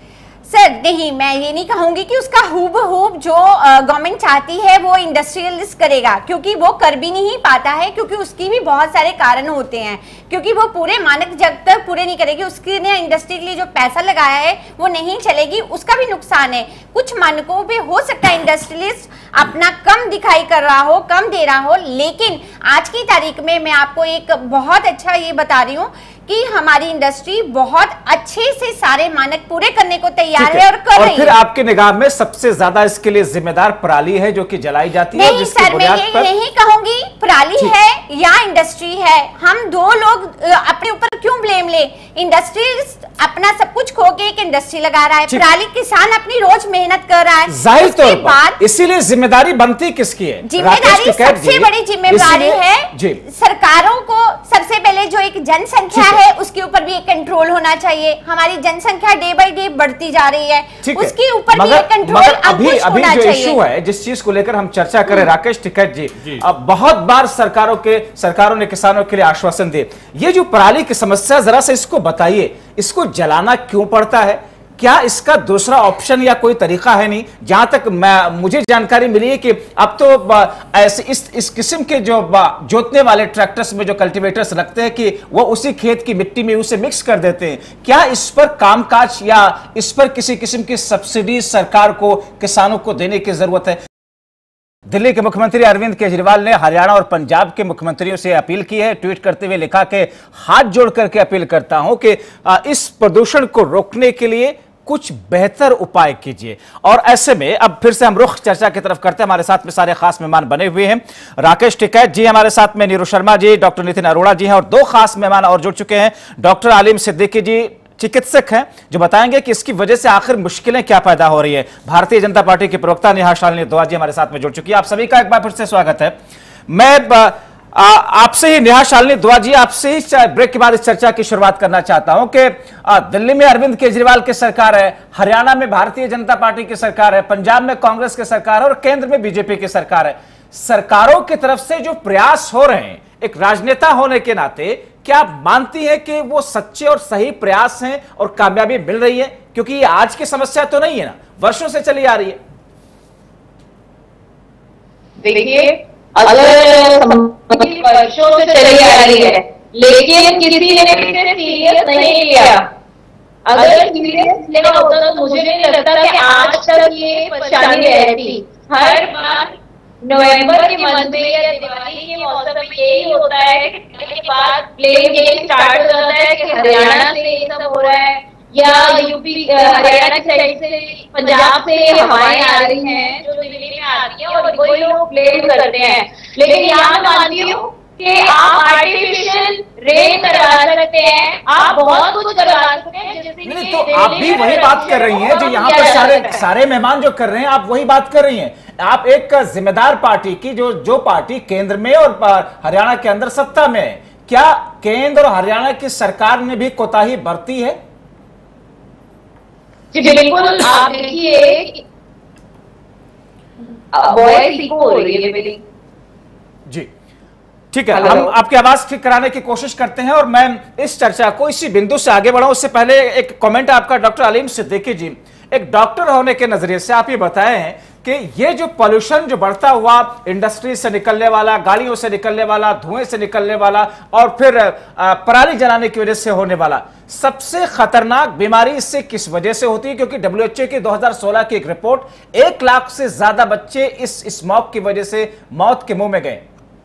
सर नहीं, मैं ये नहीं कहूंगी कि उसका हूबहू जो गवर्नमेंट चाहती है वो इंडस्ट्रियलिस्ट करेगा, क्योंकि वो कर भी नहीं पाता है, क्योंकि उसकी भी बहुत सारे कारण होते हैं, क्योंकि वो पूरे मानक जब तक पूरे नहीं करेगी, उसके लिए इंडस्ट्री के लिए जो पैसा लगाया है वो नहीं चलेगी, उसका भी नुकसान है। कुछ मानकों पे हो सकता है इंडस्ट्रियलिस्ट अपना कम दिखाई कर रहा हो, कम दे रहा हो, लेकिन आज की तारीख में मैं आपको एक बहुत अच्छा ये बता रही हूँ कि हमारी इंडस्ट्री बहुत अच्छे से सारे मानक पूरे करने को तैयार है और कर और रही फिर है। आपकी निगाह में सबसे ज्यादा इसके लिए जिम्मेदार पराली है जो कि जलाई जाती है? नहीं सर, मैं ये पर... नहीं कहूंगी पराली है या इंडस्ट्री है, हम दो लोग अपने ऊपर क्यों ब्लेम ले। इंडस्ट्री अपना सब कुछ खो के एक इंडस्ट्री लगा रहा है, पराली किसान अपनी रोज मेहनत कर रहा है, जाहिर तौर पर इसीलिए जिम्मेदारी बनती किसकी है? जिम्मेदारी सबसे बड़ी जिम्मेदारी है सरकारों को। सबसे पहले जो एक जनसंख्या है उसके ऊपर भी एक कंट्रोल होना चाहिए। हमारी जनसंख्या डे बाय डे बढ़ती जा रही है, उसके ऊपर भी एक कंट्रोल अभी अभी जो इशू है, जिस चीज को लेकर हम चर्चा करें, राकेश टिकैत जी, जी। अब बहुत बार सरकारों के सरकारों ने किसानों के लिए आश्वासन दिए। ये जो पराली की समस्या, जरा से इसको बताइए, इसको जलाना क्यों पड़ता है? क्या इसका दूसरा ऑप्शन या कोई तरीका है नहीं? जहां तक मैं मुझे जानकारी मिली है कि अब तो ऐसे इस इस किस्म के जो जोतने वाले ट्रैक्टर्स में जो कल्टीवेटर्स लगते हैं कि वो उसी खेत की मिट्टी में उसे मिक्स कर देते हैं। क्या इस पर कामकाज या इस पर किसी किस्म की सब्सिडी सरकार को, किसानों को देने की जरूरत है? दिल्ली के मुख्यमंत्री अरविंद केजरीवाल ने हरियाणा और पंजाब के मुख्यमंत्रियों से अपील की है। ट्वीट करते हुए लिखा कि हाथ जोड़ करके अपील करता हूं कि इस प्रदूषण को रोकने के लिए कुछ बेहतर उपाय कीजिए। और ऐसे में अब फिर से हम रुख चर्चा की तरफ करते हैं। हमारे साथ में सारे खास मेहमान बने हुए हैं। राकेश टिकैत जी हमारे साथ में, नीरू शर्मा जी, डॉक्टर नितिन अरोड़ा जी हैं और दो खास मेहमान और जुड़ चुके हैं, डॉक्टर आलिम सिद्दीकी जी, चिकित्सक हैं जो बताएंगे कि इसकी वजह से आखिर मुश्किलें क्या पैदा हो रही है। भारतीय जनता पार्टी के प्रवक्ता नेहा शालिनी दुआ जी हमारे साथ में जुड़ चुकी है। आप सभी का एक बार फिर से स्वागत है। मैं आपसे ही नेहा शालिनी दुआ जी, आपसे ही ब्रेक के बाद इस चर्चा की शुरुआत करना चाहता हूं कि दिल्ली में अरविंद केजरीवाल की सरकार है, हरियाणा में भारतीय जनता पार्टी की सरकार है, पंजाब में कांग्रेस की सरकार है और केंद्र में बीजेपी की सरकार है। सरकारों की तरफ से जो प्रयास हो रहे हैं, एक राजनेता होने के नाते क्या आप मानती है कि वो सच्चे और सही प्रयास हैं और कामयाबी मिल रही है? क्योंकि ये आज की समस्या तो नहीं है ना, वर्षों से चली आ रही है। देखिए, अगर वर्षों से चली आ रही है लेकिन किसी ने इसे सीरियस नहीं लिया। अगर सीरियस लिया होता तो मुझे नहीं लगता कि आज तक ये परेशानी रहती। हर बार नवंबर के मंथ में या दिवाली के मौसम में यही होता है कि बाद ब्लेम गेम स्टार्ट हो जाता है कि हरियाणा से ये सब हो रहा है या यूपी हरियाणा की साइड से पंजाब से हवाएं आ रही हैं जो दिल्ली में आ रही हैं और वही लोग ब्लेम करते हैं। लेकिन यहाँ मैं मानती हूँ कि आप आर्टिफिशियल रेन करवा सकते हैं, आप बहुत कुछ करवा सकते हैं जिससे नहीं, तो आप भी वही बात कर रही हैं जो यहाँ पर सारे सारे मेहमान जो कर रहे हैं, आप वही बात कर रही हैं। आप एक जिम्मेदार पार्टी की, जो जो पार्टी केंद्र में और हरियाणा के अंदर सत्ता में है, क्या केंद्र और हरियाणा की सरकार ने भी कोताही बरती है? जी बिल्कुल, आप देखिए वॉइस इको हो रही है मेरी। जी ठीक है, हम आपकी आवाज ठीक कराने की कोशिश करते हैं और मैं इस चर्चा को इसी बिंदु से आगे बढ़ाऊं। उससे पहले एक कमेंट आपका डॉक्टर अलीम सिद्दीकी जी, एक डॉक्टर होने के नजरिए से आप ये बताए हैं कि ये जो पॉल्यूशन जो बढ़ता हुआ, इंडस्ट्री से निकलने वाला, गाड़ियों से निकलने वाला, धुएं से निकलने वाला और फिर पराली जलाने की वजह से होने वाला, सबसे खतरनाक बीमारी इससे किस वजह से होती है? क्योंकि डब्ल्यू एच ओ की दो हज़ार सोलह की एक रिपोर्ट, एक लाख से ज्यादा बच्चे इस स्मोक की वजह से मौत के मुंह में गए।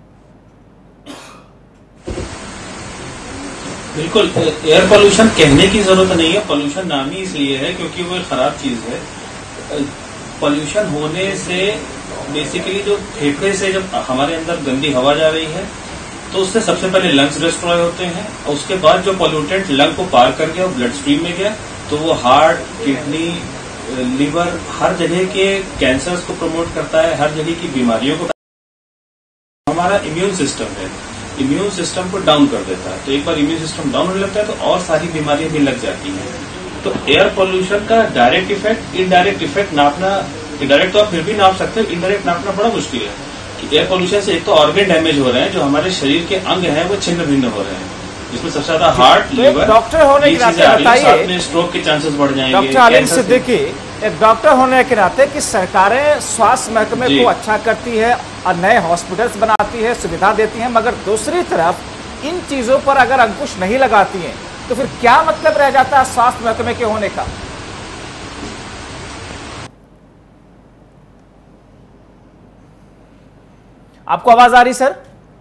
बिल्कुल, एयर पोल्यूशन कहने की जरूरत नहीं है। पोल्यूशन नाम ही इसलिए है क्योंकि वो एक खराब चीज है। पोल्यूशन होने से बेसिकली जो फेफड़े से जब हमारे अंदर गंदी हवा जा रही है तो उससे सबसे पहले लंग्स डिस्ट्रॉय होते हैं, और उसके बाद जो पोल्यूटेंट लंग को पार कर गया, ब्लड स्ट्रीम में गया, तो वो हार्ट, किडनी, लिवर, हर जगह के कैंसर्स को प्रमोट करता है, हर जगह की बीमारियों को। हमारा इम्यून सिस्टम है, इम्यून सिस्टम को डाउन कर देता है। तो एक बार इम्यून सिस्टम डाउन होने लगता है तो और सारी बीमारियां भी लग जाती हैं। तो एयर पोल्यूशन का डायरेक्ट इफेक्ट, इनडायरेक्ट इफेक्ट नापना, डायरेक्ट तो आप फिर भी नाप सकते हो, इनडायरेक्ट नापना बड़ा मुश्किल है। कि एयर पोल्यूशन से एक तो ऑर्गन डैमेज हो रहे हैं, जो हमारे शरीर के अंग हैं वो छिन्न भिन्न हो रहे हैं, जिसमें सबसे ज्यादा हार्ट, लिवर, डॉक्टर होने के नाते बताइए, स्ट्रोक के चांसेस बढ़ जाएंगे। डॉक्टर अलीम सिद्दीकी, एक डॉक्टर होने के नाते कि सरकारें स्वास्थ्य महकमे को अच्छा करती है और नए हॉस्पिटल्स बनाती है, सुविधा देती है, मगर दूसरी तरफ इन चीजों पर अगर अंकुश नहीं लगाती हैं तो फिर क्या मतलब रह जाता है स्वास्थ्य महकमे के होने का? आपको आवाज आ रही सर?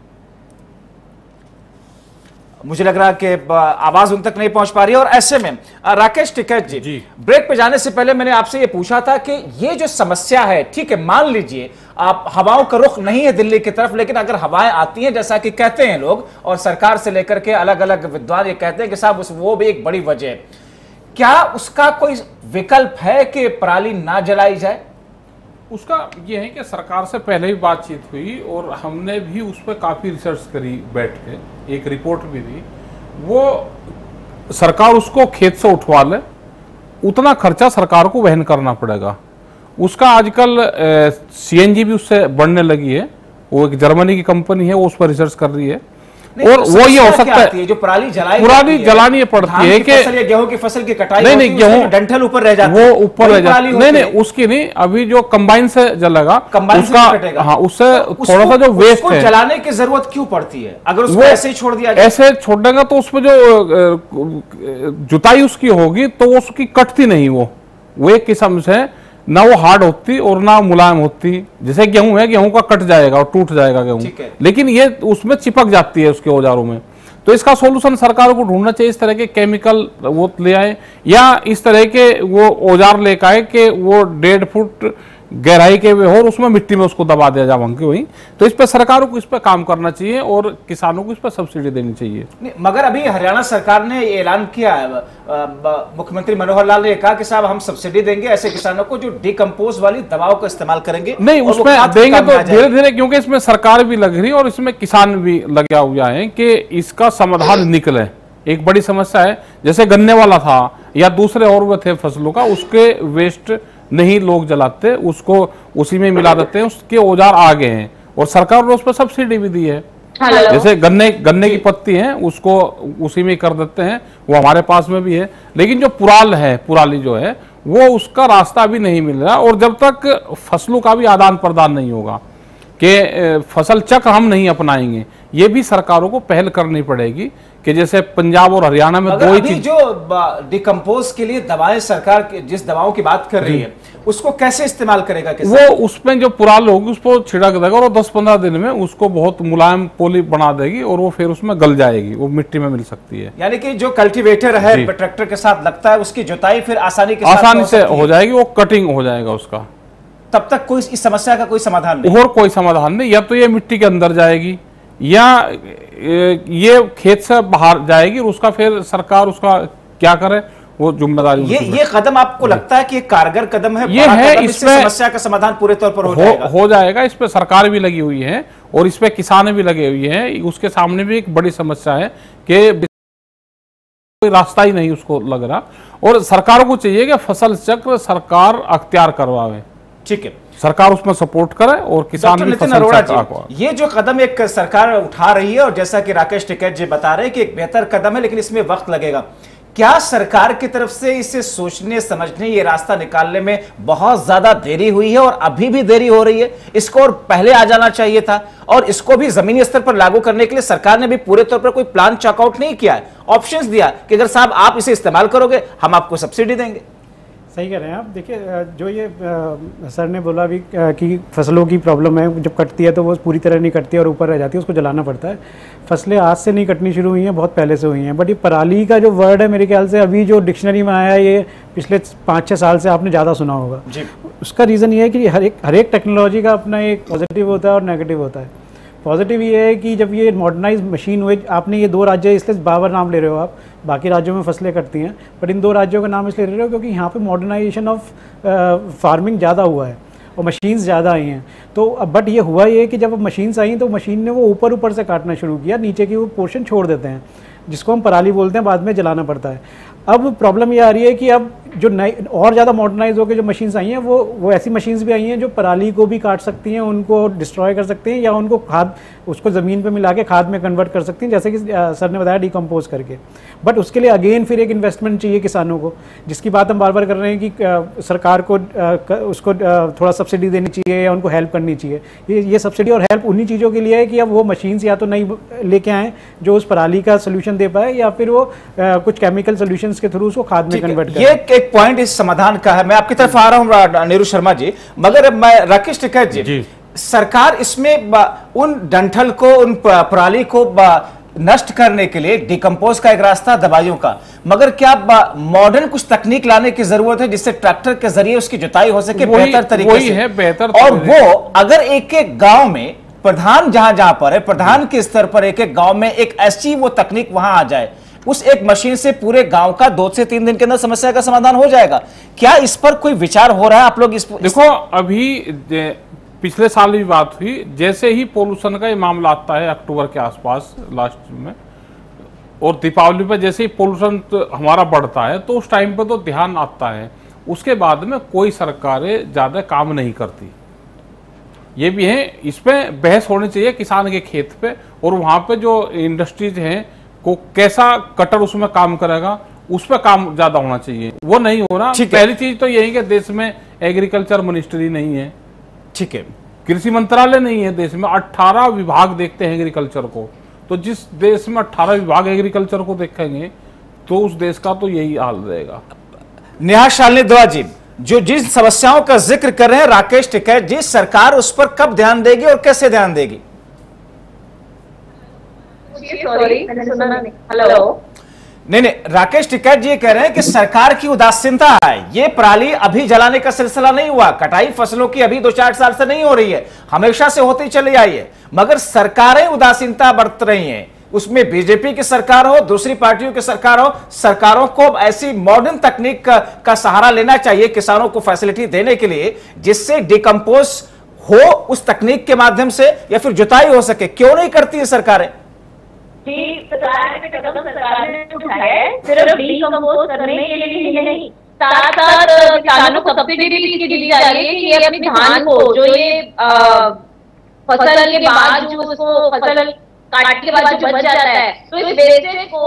मुझे लग रहा है कि आवाज उन तक नहीं पहुंच पा रही है। और ऐसे में राकेश टिकैत जी, जी ब्रेक पे जाने से पहले मैंने आपसे ये पूछा था कि ये जो समस्या है, ठीक है मान लीजिए आप हवाओं का रुख नहीं है दिल्ली की तरफ, लेकिन अगर हवाएं आती हैं जैसा कि कहते हैं लोग, और सरकार से लेकर के अलग अलग विद्वान ये कहते हैं कि साहब वो भी एक बड़ी वजह है, क्या उसका कोई विकल्प है कि पराली ना जलाई जाए? उसका ये है कि सरकार से पहले ही बातचीत हुई और हमने भी उस पर काफ़ी रिसर्च करी बैठ के, एक रिपोर्ट भी दी। वो सरकार उसको खेत से उठवा ले, उतना खर्चा सरकार को वहन करना पड़ेगा। उसका आजकल सीएनजी भी उससे बढ़ने लगी है, वो एक जर्मनी की कंपनी है, वो उस पर रिसर्च कर रही है। और वो ये हो सकता है जो पराली जलाई पुरानी जलानी पड़ती है कि गेहूं की फसल की कटाई, नहीं नहीं गेहूं डंठल ऊपर रह जाता है, वो ऊपर रह जाता है, नहीं नहीं उसकी नहीं, अभी जो कंबाइन से जलेगा उसका, हाँ उससे थोड़ा सा जो वेस्ट है, जलाने की जरूरत क्यों पड़ती है? अगर उसको ऐसे ही छोड़ दिया जाए, ऐसे छोड़ देगा तो उसमें जो जुताई उसकी होगी तो वो उसकी कटती नहीं, वो वो एक किस्म से ना वो हार्ड होती और ना मुलायम होती। जैसे गेहूं है, गेहूं का कट जाएगा और टूट जाएगा गेहूं, लेकिन ये उसमें चिपक जाती है उसके औजारों में। तो इसका सॉल्यूशन सरकार को ढूंढना चाहिए, इस तरह के केमिकल वो ले आए या इस तरह के वो औजार लेकर आए कि वो डेढ़ फुट गहराई के में हो और उसमें मिट्टी में उसको दबा दिया जाए वहीं के वहीं। तो इस पर सरकारों को इस पर काम करना चाहिए और किसानों को इस पर सब्सिडी देनी चाहिए। नहीं, मगर अभी हरियाणा सरकार ने ऐलान किया है, मुख्यमंत्री मनोहर लाल ने कहा कि साहब हम सब्सिडी देंगे ऐसे किसानों को जो डिकम्पोज वाली दवाओं का इस्तेमाल करेंगे। नहीं, उसमें देंगे तो धीरे धीरे, क्योंकि इसमें सरकार भी लग रही है और इसमें किसान भी लगा हुआ है कि इसका समाधान निकले। एक बड़ी समस्या है, जैसे गन्ने वाला था या दूसरे और वो थे फसलों का, उसके वेस्ट नहीं लोग जलाते, उसको उसी में मिला देते हैं, उसके औजार आ गए हैं और सरकार ने उस पर सब्सिडी भी दी है। जैसे गन्ने गन्ने की पत्ती है उसको उसी में कर देते हैं, वो हमारे पास में भी है। लेकिन जो पुराल है, पुराली जो है वो उसका रास्ता भी नहीं मिल रहा। और जब तक फसलों का भी आदान प्रदान नहीं होगा कि फसल चक्र हम नहीं अपनाएंगे, ये भी सरकारों को पहल करनी पड़ेगी कि जैसे पंजाब और हरियाणा में दो ही चीज जो डिकम्पोज के लिए दवाएं सरकार जिस दवाओं की बात कर रही है उसको कैसे इस्तेमाल करेगा किसान? वो उसमें जो पुराल होगी उसको छिड़क देगा और दस पंद्रह दिन में उसको बहुत मुलायम पोली बना देगी और वो फिर उसमें गल जाएगी, वो मिट्टी में मिल सकती है। यानी कि जो कल्टीवेटर है ट्रैक्टर के साथ लगता है उसकी जुताई फिर आसानी के साथ आसानी से हो जाएगी, वो कटिंग हो जाएगा उसका। तब तक कोई इस समस्या का कोई समाधान नहीं, और कोई समाधान नहीं। या तो ये मिट्टी के अंदर जाएगी या ये खेत से बाहर जाएगी और उसका फिर सरकार उसका क्या करे, वो जिम्मेदारी। ये ये कदम आपको लगता है कि एक कारगर कदम है? ये है, इसमें समस्या का समाधान पूरे तौर पर हो, हो जाएगा हो जाएगा। इस पे सरकार भी लगी हुई है और इस पे किसान भी लगे हुए हैं। उसके सामने भी एक बड़ी समस्या है कि कोई रास्ता ही नहीं उसको लग रहा और सरकार को चाहिए कि फसल चक्र सरकार अख्तियार करवावे। ठीक है, सरकार उसमें सपोर्ट करे और किसान भी फसल चक्र। ये जो कदम एक सरकार उठा रही है और जैसा कि राकेश टिकैत जी बता रहे हैं कि एक बेहतर कदम है लेकिन इसमें वक्त लगेगा, क्या सरकार की तरफ से इसे सोचने समझने ये रास्ता निकालने में बहुत ज्यादा देरी हुई है और अभी भी देरी हो रही है? इसको और पहले आ जाना चाहिए था और इसको भी जमीनी स्तर पर लागू करने के लिए सरकार ने भी पूरे तौर पर कोई प्लान चॉकआउट नहीं किया है, ऑप्शंस दिया कि अगर साहब आप इसे इस्तेमाल करोगे हम आपको सब्सिडी देंगे। सही कह रहे हैं आप। देखिए जो ये आ, सर ने बोला भी आ, कि फसलों की प्रॉब्लम है, जब कटती है तो वो पूरी तरह नहीं कटती और ऊपर रह जाती है, उसको जलाना पड़ता है। फसलें आज से नहीं कटनी शुरू हुई हैं, बहुत पहले से हुई हैं। बट ये पराली का जो वर्ड है मेरे ख्याल से अभी जो डिक्शनरी में आया है ये पिछले पाँच छः साल से आपने ज़्यादा सुना होगा। उसका रीज़न ये है कि हर एक हर एक टेक्नोलॉजी का अपना एक पॉजिटिव होता है और नेगेटिव होता है। पॉजिटिव ये है कि जब ये मॉडर्नाइज मशीन हुए, आपने ये दो राज्य इसलिए बार नाम ले रहे हो आप, बाकी राज्यों में फसलें कटती हैं बट इन दो राज्यों का नाम इसलिए ले रहे हो क्योंकि यहाँ पे मॉडर्नाइजेशन ऑफ फार्मिंग ज़्यादा हुआ है और मशीन्स ज़्यादा आई हैं। तो अब बट ये हुआ ये कि जब मशीन्स आई तो मशीन ने वो ऊपर ऊपर से काटना शुरू किया, नीचे की वो पोर्शन छोड़ देते हैं जिसको हम पराली बोलते हैं, बाद में जलाना पड़ता है। अब प्रॉब्लम ये आ रही है कि अब जो नई और ज़्यादा मॉडर्नाइज होकर जो मशीन्स आई हैं वो वो ऐसी मशीन्स भी आई हैं जो पराली को भी काट सकती हैं, उनको डिस्ट्रॉय कर सकते हैं या उनको खाद उसको ज़मीन पे मिला के खाद में कन्वर्ट कर सकती हैं, जैसे कि सर ने बताया डिकम्पोज करके। बट उसके लिए अगेन फिर एक इन्वेस्टमेंट चाहिए किसानों को, जिसकी बात हम बार बार कर रहे हैं कि आ, सरकार को आ, उसको आ, थोड़ा सब्सिडी देनी चाहिए या उनको हेल्प करनी चाहिए। ये ये सब्सिडी और हेल्प उन्हीं चीज़ों के लिए है कि अब वो मशीन्स या तो नई लेके आएँ जो उस पराली का सोल्यूशन दे पाए या फिर वो आ, कुछ केमिकल सोल्यूशन के थ्रू उसको खाद में कन्वर्ट करें। ये एक पॉइंट इस समाधान का है। मैं आपकी तरफ आ रहा हूं नीरू शर्मा जी, मगर मैं राकेश टिकैत जी, जी सरकार इसमें उन डंठल को, उन पराली को नष्ट करने के लिए डिकम्पोज का एक रास्ता, दवाइयों का, मगर क्या मॉडर्न कुछ तकनीक लाने की जरूरत है जिससे ट्रैक्टर के जरिए उसकी जुताई हो सके बेहतर तरीके से है, बेहतर और वो अगर एक एक गांव में प्रधान जहां जहां पर है, प्रधान के स्तर पर एक एक गांव में एक ऐसी वो तकनीक वहां आ जाए, उस एक मशीन से पूरे गांव का दो से तीन दिन के अंदर समस्या का समाधान हो जाएगा। क्या इस पर कोई विचार हो रहा है आप लोग? इस देखो अभी पिछले साल भी बात हुई, जैसे ही पोल्यूशन का ये मामला आता है अक्टूबर के आसपास लास्ट में, और दीपावली पर जैसे ही पोल्यूशन तो हमारा बढ़ता है तो उस टाइम पर तो ध्यान आता है, उसके बाद में कोई सरकारें ज्यादा काम नहीं करती। ये भी है, इस पे बहस होनी चाहिए किसान के खेत पे, और वहां पे जो इंडस्ट्रीज हैं को कैसा कटर उसमें काम करेगा उस पर काम ज्यादा होना चाहिए, वो नहीं हो रहा। पहली चीज तो यही कि देश में एग्रीकल्चर मिनिस्ट्री नहीं है, ठीक है, कृषि मंत्रालय नहीं है देश में, अठारह विभाग देखते हैं एग्रीकल्चर को। तो जिस देश में अठारह विभाग एग्रीकल्चर को देखेंगे तो उस देश का तो यही हाल रहेगा। नेहा शालिनी दुआ जी, जो जिन समस्याओं का जिक्र कर रहे हैं राकेश टिकैत जी, सरकार उस पर कब ध्यान देगी और कैसे ध्यान देगी? सॉरी, मैंने सुना नहीं। हेलो, नहीं नहीं, राकेश टिकैत जी ये कह रहे हैं कि सरकार की उदासीनता है, ये पराली अभी जलाने का सिलसिला नहीं हुआ, कटाई फसलों की अभी दो चार साल से नहीं हो रही है, हमेशा से होती चली आई है, मगर सरकारें उदासीनता बरत रही हैं। उसमें बीजेपी की सरकार हो, दूसरी पार्टियों की सरकार हो, सरकारों को ऐसी मॉडर्न तकनीक का, का सहारा लेना चाहिए किसानों को फैसिलिटी देने के लिए, जिससे डिकम्पोज हो उस तकनीक के माध्यम से, या फिर जुताई हो सके। क्यों नहीं करती है सरकारें? सरकार के कदम सरकार ने उठाए, सिर्फ डीकंपोज करने के लिए नहीं, साथ साथ किसानों को सब्सिडी भी दी जा रही है कि ये अपने धान को, जो ये फसल के बाद जो उसको फसल काट के बाद जो बच जाता है, तो इस वेस्टेज को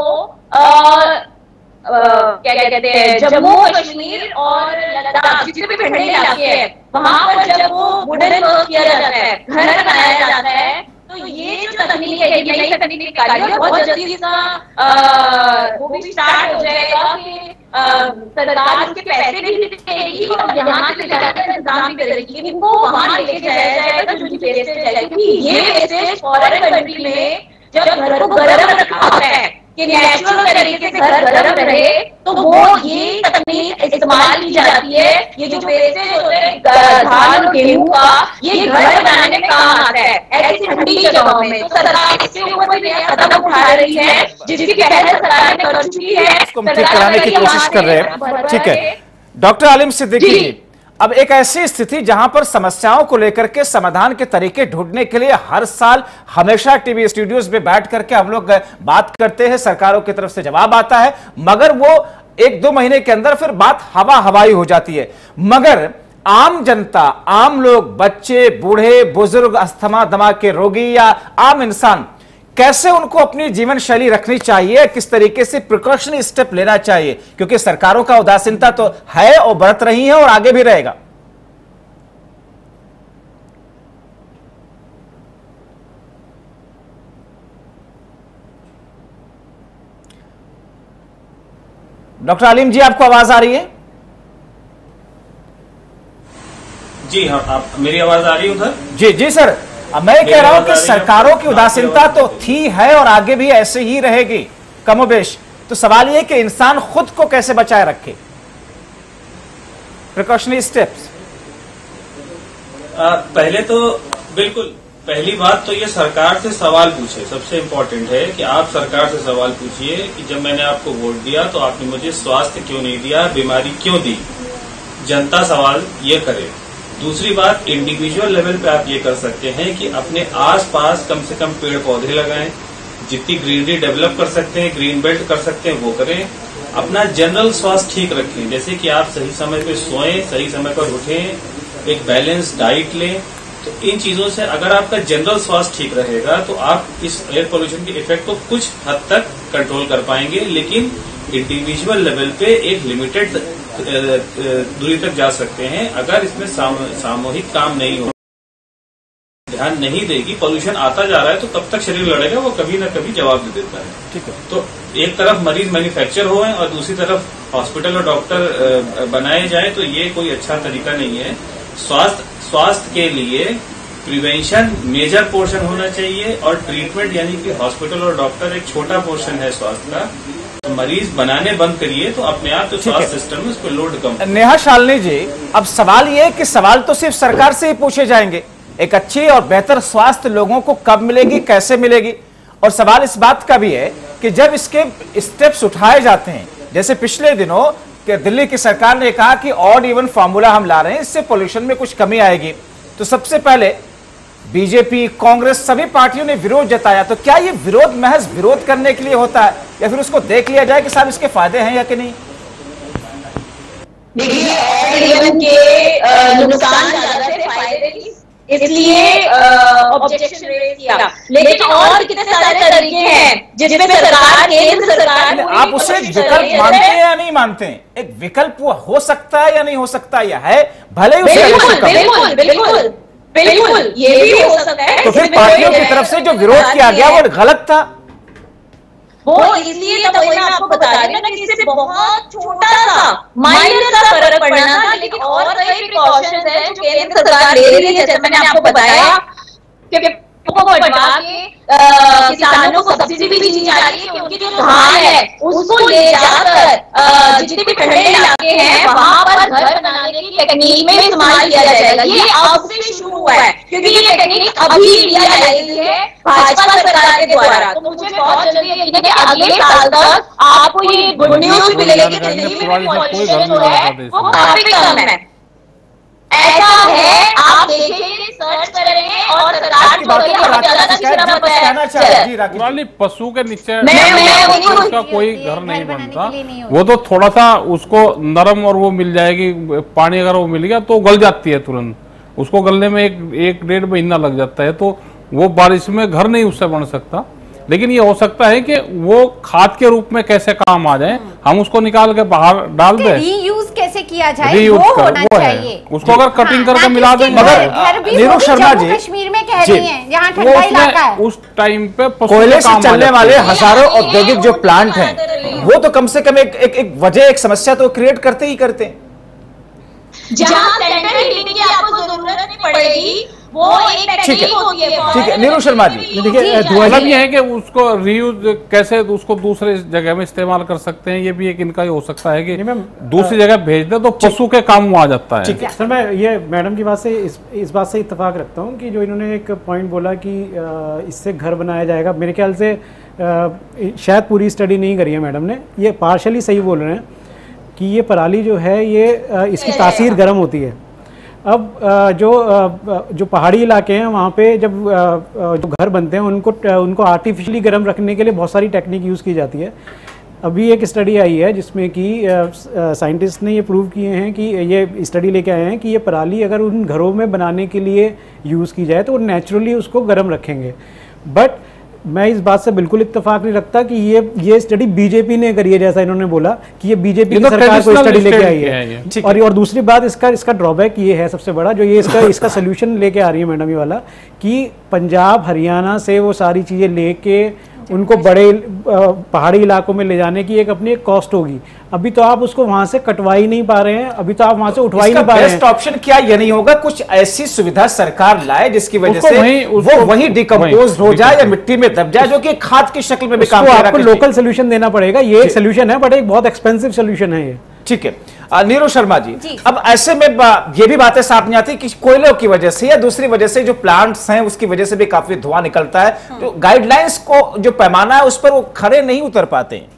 क्या कहते हैं, जम्मू कश्मीर और लद्दाख जितने भी ठंडे इलाके हैं, वहां पर जब वो वुडन वर्क किया जाता है, घर बनाया जाता है, तो ये जो तकनीक है, ये नई तकनीक निकाली है, बहुत जल्दी इसका वो भी स्टार्ट हो जाएगा कि सरकार उसके पैसे भी देगी और यहाँ से ज्यादा इंतजाम भी करेगी, इनको वहां लेके जाया जाएगा जो कि वेस्टेज है, क्योंकि ये वेस्टेज फॉरेन कंट्री में जब घर को गर्म रखा होता है कि नेचुरल तरीके से घर गर्म रहे, तो वो ये तकनीक इस्तेमाल की जाती है। ये जो वेस्टेज होते हैं धान और गेहूं का, ये घर बनाने में काम आता है ऐसी ठंडी जगहों में। तो सरकार इसके ऊपर भी नया कदम उठा रही है, जिसकी पहल सरकार ने कर चुकी है, ठीक कराने की कोशिश कर रहे हैं। ठीक है, डॉक्टर आलिम सिद्दीकी जी, अब एक ऐसी स्थिति जहां पर समस्याओं को लेकर के समाधान के तरीके ढूंढने के लिए हर साल हमेशा टीवी स्टूडियोज में बैठ करके हम लोग बात करते हैं, सरकारों की तरफ से जवाब आता है, मगर वो एक दो महीने के अंदर फिर बात हवा हवाई हो जाती है। मगर आम जनता, आम लोग, बच्चे, बूढ़े, बुजुर्ग, अस्थमा दमा के रोगी या आम इंसान, कैसे उनको अपनी जीवन शैली रखनी चाहिए, किस तरीके से प्रिकॉशनरी स्टेप लेना चाहिए, क्योंकि सरकारों का उदासीनता तो है और बरत रही है और आगे भी रहेगा। डॉक्टर आलिम जी, आपको आवाज आ रही है? जी हाँ, आप मेरी आवाज आ रही है उधर? जी जी सर, अब मैं कह रहा हूं कि सरकारों की उदासीनता तो थी, है और आगे भी ऐसे ही रहेगी कमोबेश। तो सवाल यह कि इंसान खुद को कैसे बचाए रखे, प्रिकॉशनरी स्टेप्स। पहले तो बिल्कुल पहली बात तो ये सरकार से सवाल पूछे, सबसे इम्पोर्टेंट है कि आप सरकार से सवाल पूछिए कि जब मैंने आपको वोट दिया तो आपने मुझे स्वास्थ्य क्यों नहीं दिया, बीमारी क्यों दी। जनता सवाल ये करे। दूसरी बात, इंडिविजुअल लेवल पे आप ये कर सकते हैं कि अपने आसपास कम से कम पेड़ पौधे लगाएं, जितनी ग्रीनरी डेवलप कर सकते हैं, ग्रीन बेल्ट कर सकते हैं वो करें। अपना जनरल स्वास्थ्य ठीक रखें, जैसे कि आप सही समय पे सोएं, सही समय पर उठें, एक बैलेंस डाइट लें। तो इन चीजों से अगर आपका जनरल स्वास्थ्य ठीक रहेगा तो आप इस एयर पोल्यूशन के इफेक्ट को कुछ हद तक कंट्रोल कर पाएंगे, लेकिन इंडिविजुअल लेवल पे एक लिमिटेड दूरी तक जा सकते हैं। अगर इसमें सामूहिक काम नहीं हो, ध्यान नहीं देगी, पोल्यूशन आता जा रहा है तो कब तक शरीर लड़ेगा, वो कभी ना कभी जवाब दे देता है। ठीक है, तो एक तरफ मरीज मैन्युफैक्चर हो और दूसरी तरफ हॉस्पिटल और डॉक्टर बनाए जाए, तो ये कोई अच्छा तरीका नहीं है। स्वास्थ्य स्वास्थ्य के लिए प्रिवेंशन मेजर पोर्शन होना चाहिए और ट्रीटमेंट यानी कि हॉस्पिटल और डॉक्टर एक छोटा पोर्शन है स्वास्थ्य का। तो मरीज बनाने बंद करिए तो अपने आप तो स्वास्थ्य सिस्टम में उस पर लोड कम। नेहा शालिनी जी, अब सवाल ये कि सवाल तो सिर्फ सरकार से ही पूछे जाएंगे, एक अच्छी और बेहतर स्वास्थ्य लोगों को कब मिलेगी, कैसे मिलेगी, और सवाल इस बात का भी है कि जब इसके स्टेप्स उठाए जाते हैं, जैसे पिछले दिनों कि दिल्ली की सरकार ने कहा कि ऑड इवन फार्मूला हम ला रहे हैं, इससे पोल्यूशन में कुछ कमी आएगी, तो सबसे पहले बीजेपी, कांग्रेस, सभी पार्टियों ने विरोध जताया। तो क्या ये विरोध महज विरोध करने के लिए होता है, या फिर उसको देख लिया जाए कि साहब इसके फायदे हैं या कि नहीं? देखिए, ऑड इवन के नुकसान ज्यादा थे, फायदे नहीं, इसलिए ऑब्जेक्शन रेज किया। लेकिन और कितने सारे तरीके हैं जिसमें सरकार, केंद्र सरकार, आप उसे विकल्प मानते हैं या नहीं मानते हैं? एक विकल्प हो सकता है या नहीं हो सकता, यह है भले उसे बिल्कुल बिल्कुल बिल्कुल बिल्कुल ये भी हो सकता है। तो फिर पार्टियों की तरफ से जो विरोध किया गया वो गलत था, वो इसलिए तो मैं आपको बता रही हूँ कि इससे बहुत छोटा सा माइनर सा फर्क पड़ना था, लेकिन और कई प्रिकॉशंस हैं जो केंद्र सरकार ले रही है। जैसे मैंने आपको बताया कि को बढ़वा के किसानों को सब्सिडी भी दी जा रही है कि उनकी जो धान है उसको ले जाकर जितने भी ठंडे इलाके हैं वहां पर घर बनाने की टेक्निक में इस्तेमाल किया जाएगा। ये अब से शुरू हुआ है क्योंकि ये टेक्निक अभी लिया जा रही है भाजपा सरकार के द्वारा। तो मुझे बहुत जल्दी यकीन है कि अगले साल तक आपको ये गुड न्यूज मिलेगी कि दिल्ली में पॉल्यूशन जो है वो काफी कम है। ऐसा है, आप देखेंगे, सर्च करेंगे और सरकार जो है बहुत ज्यादा अच्छी तरह बताया है। पशु के नीचे उसका कोई घर नहीं बनता, वो तो थोड़ा सा उसको नरम और वो मिल जाएगी, पानी अगर वो मिल गया तो गल जाती है तुरंत, उसको गलने में एक एक डेढ़ महीना लग जाता है, तो वो बारिश में घर नहीं उससे बन सकता। लेकिन ये हो सकता है कि वो खाद के रूप में कैसे काम आ जाए, हम उसको निकाल के बाहर डाल दें, रीयूज कैसे किया जाए रीयूज वो कर, होना वो चाहिए। उसको अगर कटिंग हाँ, करके मिला देंगे। मगर नीरू शर्मा जी कश्मीर में कह रही हैं जहाँ ठंडा इलाका है, उस टाइम पे कोयले से चलने वाले हजारों औद्योगिक जो प्लांट हैं वो तो कम से कम एक एक, एक वजह, एक समस्या तो क्रिएट करते ही करते हैं। जहाँ सेंट्रल हीटिंग की आपको जरूरत नहीं पड़ेगी वो एक टेक्निक होती है। ठीक है नीरू शर्मा जी, देखिए मतलब ये है कि उसको रीयूज कैसे उसको दूसरे जगह में इस्तेमाल कर सकते हैं, ये भी एक इनका ही हो सकता है कि दूसरी जगह भेज दे तो पशु के काम आ जाता है। सर मैं ये मैडम की बात से इस इस बात से इत्तेफाक रखता हूँ कि जो इन्होंने एक पॉइंट बोला कि इससे घर बनाया जाएगा, मेरे ख्याल से शायद पूरी स्टडी नहीं करी है मैडम ने, ये पार्शली सही बोल रहे हैं कि ये पराली जो है ये इसकी तासीर गर्म होती है। अब जो जो पहाड़ी इलाके हैं वहाँ पे जब जो घर बनते हैं उनको उनको आर्टिफिशियली गर्म रखने के लिए बहुत सारी टेक्निक यूज़ की जाती है। अभी एक स्टडी आई है जिसमें कि साइंटिस्ट ने ये प्रूव किए हैं कि ये स्टडी लेके आए हैं कि ये पराली अगर उन घरों में बनाने के लिए यूज़ की जाए तो वो नेचुरली उसको गर्म रखेंगे। बट मैं इस बात से बिल्कुल इत्तेफाक नहीं रखता कि ये ये स्टडी बीजेपी ने करी है, जैसा इन्होंने बोला कि ये बीजेपी की सरकार को स्टडी लेके आई है। और और दूसरी बात इसका इसका ड्रॉबैक ये है सबसे बड़ा, जो ये इसका इसका सोल्यूशन लेके आ रही है मैडम ये वाला, कि पंजाब हरियाणा से वो सारी चीज़ें लेके उनको बड़े पहाड़ी इलाकों में ले जाने की एक अपनी एक कॉस्ट होगी। अभी तो आप उसको वहां से कटवा ही नहीं पा रहे हैं, अभी तो आप वहां से उठवा ही नहीं पा रहे हैं। बेस्ट ऑप्शन क्या ये नहीं होगा कुछ ऐसी सुविधा सरकार लाए जिसकी वजह से वही, वो वही डिकम्पोज हो जाए या मिट्टी में दब जाए, जो कि खाद की शक्ल में भी काम करेगा। आपको लोकल सोल्यूशन देना पड़ेगा, ये एक सोल्यूशन है बट एक बहुत एक्सपेंसिव सोल्यूशन है ये। ठीक है नीरू शर्मा जी, जी, अब ऐसे में ये भी बातें साफ नहीं आती कि कोयलों की वजह से या दूसरी वजह से जो प्लांट्स हैं उसकी वजह से भी काफी धुआं निकलता है, तो गाइडलाइंस को जो पैमाना है उस पर वो खड़े नहीं उतर पाते हैं।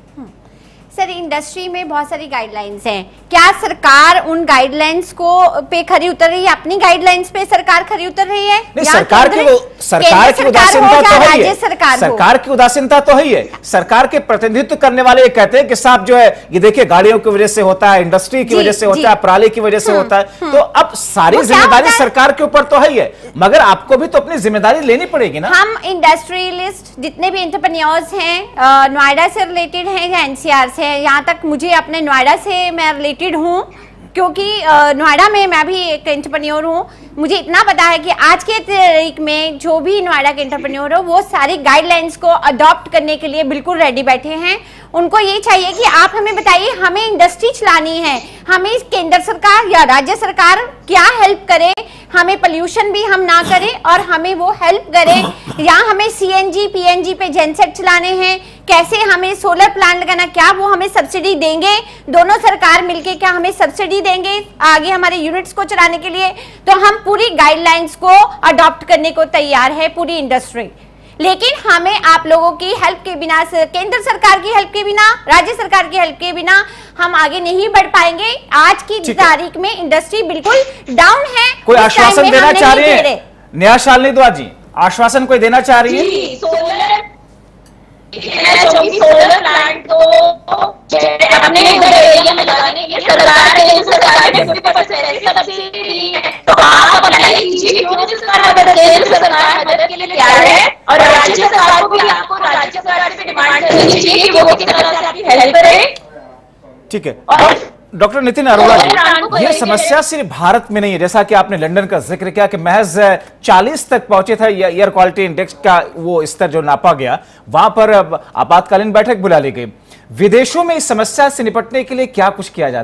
सर इंडस्ट्री में बहुत सारी गाइडलाइंस हैं, क्या सरकार उन गाइडलाइंस को पे खरी उतर रही है? अपनी गाइडलाइंस पे सरकार खरी उतर रही है? नहीं, सरकार की वो सरकार की उदासीनता तो है ही, सरकार की उदासीनता तो है ही है। सरकार के प्रतिनिधित्व करने वाले ये कहते हैं कि साहब जो है ये देखिए गाड़ियों की वजह से होता है, इंडस्ट्री की वजह से होता है, पराली की वजह से होता है, तो अब सारी जिम्मेदारी सरकार के ऊपर तो है ही है, मगर आपको भी तो अपनी जिम्मेदारी लेनी पड़ेगी ना। हम इंडस्ट्रियलिस्ट जितने भी एंटरप्रेन्योर्स हैं नोएडा से रिलेटेड हैं या एनसीआर से, यहाँ तक मुझे अपने नोएडा से मैं रिलेटेड हूँ क्योंकि नोएडा में मैं भी एक एंटरप्रेन्योर हूँ। मुझे इतना पता है कि आज के तारीख में जो भी नोएडा के एंटरप्रेन्योर हो वो सारी गाइडलाइंस को अडॉप्ट करने के लिए बिल्कुल रेडी बैठे हैं। उनको ये चाहिए कि आप हमें बताइए, हमें इंडस्ट्री चलानी है, हमें केंद्र सरकार या राज्य सरकार क्या हेल्प करे, हमें पोल्यूशन भी हम ना करें और हमें वो हेल्प करे, या हमें सीएनजी पीएनजी पे जेनसेट चलाने हैं, कैसे हमें सोलर प्लांट लगाना, क्या वो हमें सब्सिडी देंगे, दोनों सरकार मिलके क्या हमें सब्सिडी देंगे आगे हमारे यूनिट्स को चलाने के लिए? तो हम पूरी गाइडलाइंस को अडॉप्ट करने को तैयार है पूरी इंडस्ट्री, लेकिन हमें आप लोगों की हेल्प के बिना, केंद्र सरकार की हेल्प के बिना, राज्य सरकार की हेल्प के बिना हम आगे नहीं बढ़ पाएंगे। आज की तारीख में इंडस्ट्री बिल्कुल डाउन है। कोई आश्वासन देना चाह रही है न्यायशालिनी द्वा जी? आश्वासन कोई देना चाह रही है? सोलर प्लांट तो अपने इधर एरिया में लगाने की सरकार ने सरकार ने फिफ्टी परसेंट सब्सिडी दी है, तो आप अप्लाई कीजिए क्योंकि सरकार केंद्र सरकार मदद के लिए तैयार है और राज्य सरकार को भी आपको राज्य सरकार से डिमांड करनी चाहिए कि वो किस तरह से आपकी हेल्प करे। ठीक है डॉक्टर नितिन अरोड़ा जी, ये समस्या सिर्फ भारत में नहीं है, जैसा कि आपने लंदन का जिक्र किया कि महज चालीस तक पहुंचे थे, एयर क्वालिटी इंडेक्स का वो स्तर जो नापा गया, वहां पर आपातकालीन बैठक बुला ली गई। विदेशों में इस समस्या से निपटने के लिए क्या कुछ किया जाता है?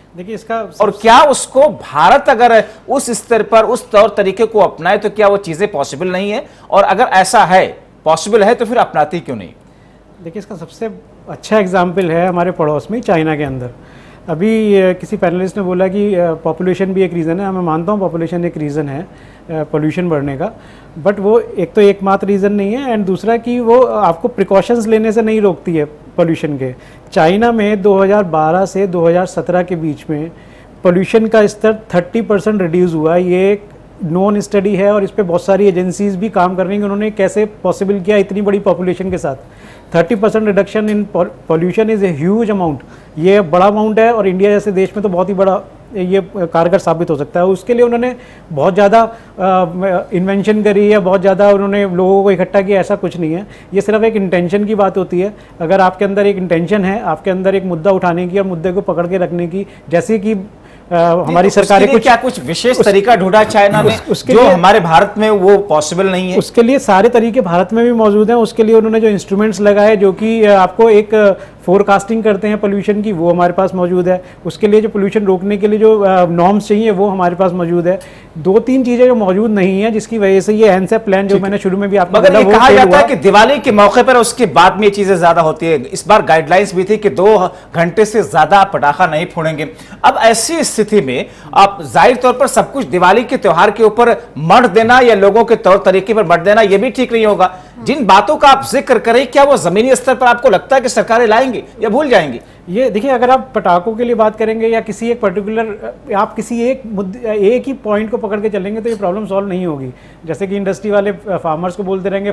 देखिए इसका और क्या उसको भारत अगर उस स्तर पर उस तौर तरीके को अपनाए तो क्या वो चीजें पॉसिबल नहीं है, और अगर ऐसा है पॉसिबल है तो फिर अपनाती क्यों नहीं? देखिए इसका सबसे अच्छा एग्जाम्पल है हमारे पड़ोस में चाइना के अंदर। अभी किसी पैनलिस्ट ने बोला कि पॉपुलेशन भी एक रीज़न है, मैं मानता हूँ पॉपुलेशन एक रीज़न है पोल्यूशन बढ़ने का, बट वो एक तो एकमात्र रीज़न नहीं है, एंड दूसरा कि वो आपको प्रिकॉशंस लेने से नहीं रोकती है पोल्यूशन के। चाइना में दो हज़ार बारह से दो हज़ार सत्रह के बीच में पोल्यूशन का स्तर तीस परसेंट रिड्यूस हुआ। ये एक नॉन स्टडी है और इस पर बहुत सारी एजेंसीज भी काम कर रही हैं कि उन्होंने कैसे पॉसिबल किया इतनी बड़ी पॉपुलेशन के साथ। तीस percent reduction in pollution is a huge amount, ये बड़ा अमाउंट है और इंडिया जैसे देश में तो बहुत ही बड़ा ये कारगर साबित हो सकता है। उसके लिए उन्होंने बहुत ज़्यादा इन्वेंशन करी है, बहुत ज़्यादा उन्होंने लोगों को इकट्ठा किया, ऐसा कुछ नहीं है। ये सिर्फ एक इंटेंशन की बात होती है। अगर आपके अंदर एक इंटेंशन है, आपके अंदर एक मुद्दा उठाने की और मुद्दे को पकड़ के रखने की, जैसे कि आ, हमारी सरकार कुछ क्या कुछ विशेष तरीका ढूंढा चाइना ने उस, उसके जो लिए, हमारे भारत में वो पॉसिबल नहीं है? उसके लिए सारे तरीके भारत में भी मौजूद हैं। उसके लिए उन्होंने जो इंस्ट्रूमेंट्स लगाए जो कि आपको एक फोरकास्टिंग करते हैं पोल्यूशन की, वो हमारे पास मौजूद है। उसके लिए जो पोल्यूशन रोकने के लिए जो नॉर्म्स चाहिए वो हमारे पास मौजूद है। दो तीन चीजें जो मौजूद नहीं है जिसकी वजह से ये एनसेप प्लान जो मैंने शुरू में भी आपको मगर ये कहा जाता है कि दिवाली के मौके पर उसके बाद में ये चीजें ज्यादा होती है। इस बार गाइडलाइंस भी थी कि दो घंटे से ज्यादा पटाखा नहीं फोड़ेंगे। अब ऐसी स्थिति में आप जाहिर तौर पर सब कुछ दिवाली के त्योहार के ऊपर मढ़ देना या लोगों के तौर तरीके पर मढ़ देना ये भी ठीक नहीं होगा। जिन बातों का आप जिक्र करें क्या वो जमीनी स्तर पर आपको लगता है कि सरकारें लाएंगी या भूल जाएंगी? ये देखिए, अगर आप पटाखों के लिए बात करेंगे या किसी एक पर्टिकुलर आप किसी एक मुद्दे एक ही पॉइंट को पकड़ के चलेंगे तो ये प्रॉब्लम सॉल्व नहीं होगी। जैसे कि इंडस्ट्री वाले फार्मर्स को बोलते रहेंगे,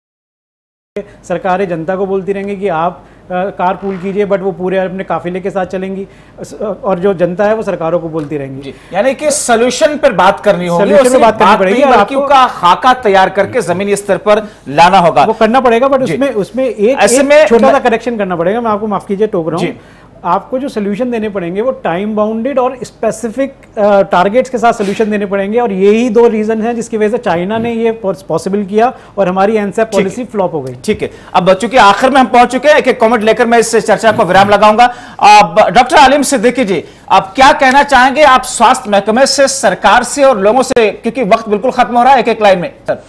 सरकारें जनता को बोलती रहेंगी कि आप कार पूल कीजिए, बट वो पूरे अपने काफिले के साथ चलेंगी, और जो जनता है वो सरकारों को बोलती रहेंगी। यानी कि सॉल्यूशन पर बात करनी होगी, सॉल्यूशन पे बात करनी पड़ेगी, आपको का खाका तैयार करके जमीनी स्तर पर लाना होगा। वो करना पड़ेगा, बट उसमें उसमें एक, ऐसे एक में छोटा सा करेक्शन करना पड़ेगा। मैं आपको माफ कीजिए टोक रहा हूँ। आपको जो सोल्यूशन देने पड़ेंगे वो टाइम बाउंडेड और स्पेसिफिक टारगेट्स के साथ सोल्यूशन देने पड़ेंगे, और यही दो रीजन हैं जिसकी वजह से चाइना ने ये पॉसिबल किया और हमारी एनसेप पॉलिसी फ्लॉप हो गई। ठीक है, अब चूंकि आखिर में हम पहुंच चुके हैं, एक एक कमेंट लेकर मैं इस चर्चा को विराम लगाऊंगा। अब डॉक्टर आलिम सिद्दीकी जी, आप क्या कहना चाहेंगे आप स्वास्थ्य महकमे से, सरकार से और लोगों से, क्योंकि वक्त बिल्कुल खत्म हो रहा है, एक एक लाइन में सर।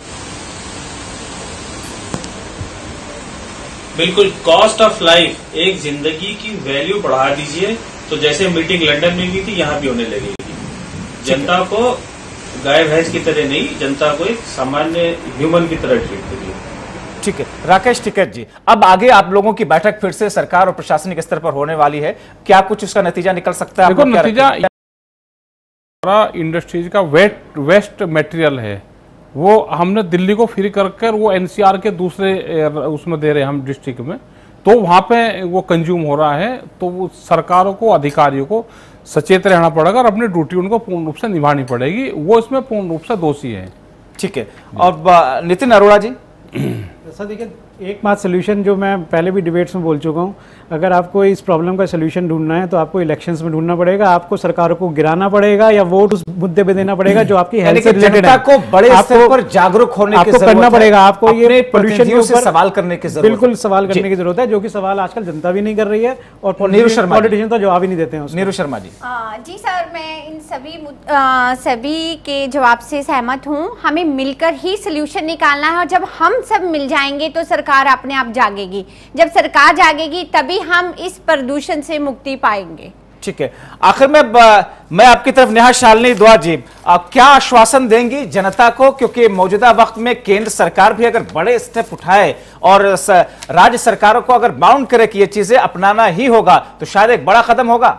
बिल्कुल, कॉस्ट ऑफ लाइफ, एक जिंदगी की वैल्यू बढ़ा दीजिए, तो जैसे मीटिंग लंदन में हुई थी यहां भी होने लगेगी। जनता को गाय भैंस की तरह नहीं, जनता को एक सामान्य ह्यूमन की तरह ट्रीट करिए। ठीक है, राकेश टिकैत जी, अब आगे आप लोगों की बैठक फिर से सरकार और प्रशासनिक स्तर पर होने वाली है, क्या कुछ उसका नतीजा निकल सकता है? देखो, नतीजा इंडस्ट्रीज का वेट वेस्ट मटेरियल है, वो हमने दिल्ली को फ्री कर कर वो एनसीआर के दूसरे उसमें दे रहे हैं हम डिस्ट्रिक्ट में, तो वहाँ पे वो कंज्यूम हो रहा है। तो वो सरकारों को, अधिकारियों को सचेत रहना पड़ेगा और अपनी ड्यूटी उनको पूर्ण रूप से निभानी पड़ेगी। वो इसमें पूर्ण रूप से दोषी है। ठीक है, और नितिन अरोड़ा जी? सर देखिए, एक बात सोल्यूशन जो मैं पहले भी डिबेट्स में बोल चुका हूँ, अगर आपको इस प्रॉब्लम का सोल्यूशन ढूंढना है तो आपको इलेक्शंस में ढूंढना पड़ेगा, आपको सरकारों को गिराना पड़ेगा या वोट उस मुद्दे पे देना पड़ेगा जो आपकी हेल्थ से रिलेटेड है। को बड़े स्तर पर जागरूक होने की आपको करना पड़ेगा। आपको ये पोल्यूशन के ऊपर सवाल करने की जरूरत, बिल्कुल सवाल करने की जरूरत है, जो कि सवाल आजकल जनता भी नहीं कर रही है और पॉलिटिशियन तो जवाब ही नहीं देते हैं। नीरू शर्मा जी? जी सर, मैं इन सभी सभी के जवाब से सहमत हूँ। हमें मिलकर ही सोल्यूशन निकालना है, और जब हम सब मिल जाएंगे तो सरकार अपने आप जागेगी। जब सरकार जागेगी तभी हम इस प्रदूषण से मुक्ति पाएंगे। ठीक है, आखिर में मैं आपकी तरफ नेहा शालिनी दुआ जी, आप क्या आश्वासन देंगी जनता को, क्योंकि मौजूदा वक्त में केंद्र सरकार भी अगर बड़े स्टेप उठाए और राज्य सरकारों को अगर बाउंड करे कि ये चीजें अपनाना ही होगा तो शायद एक बड़ा कदम होगा।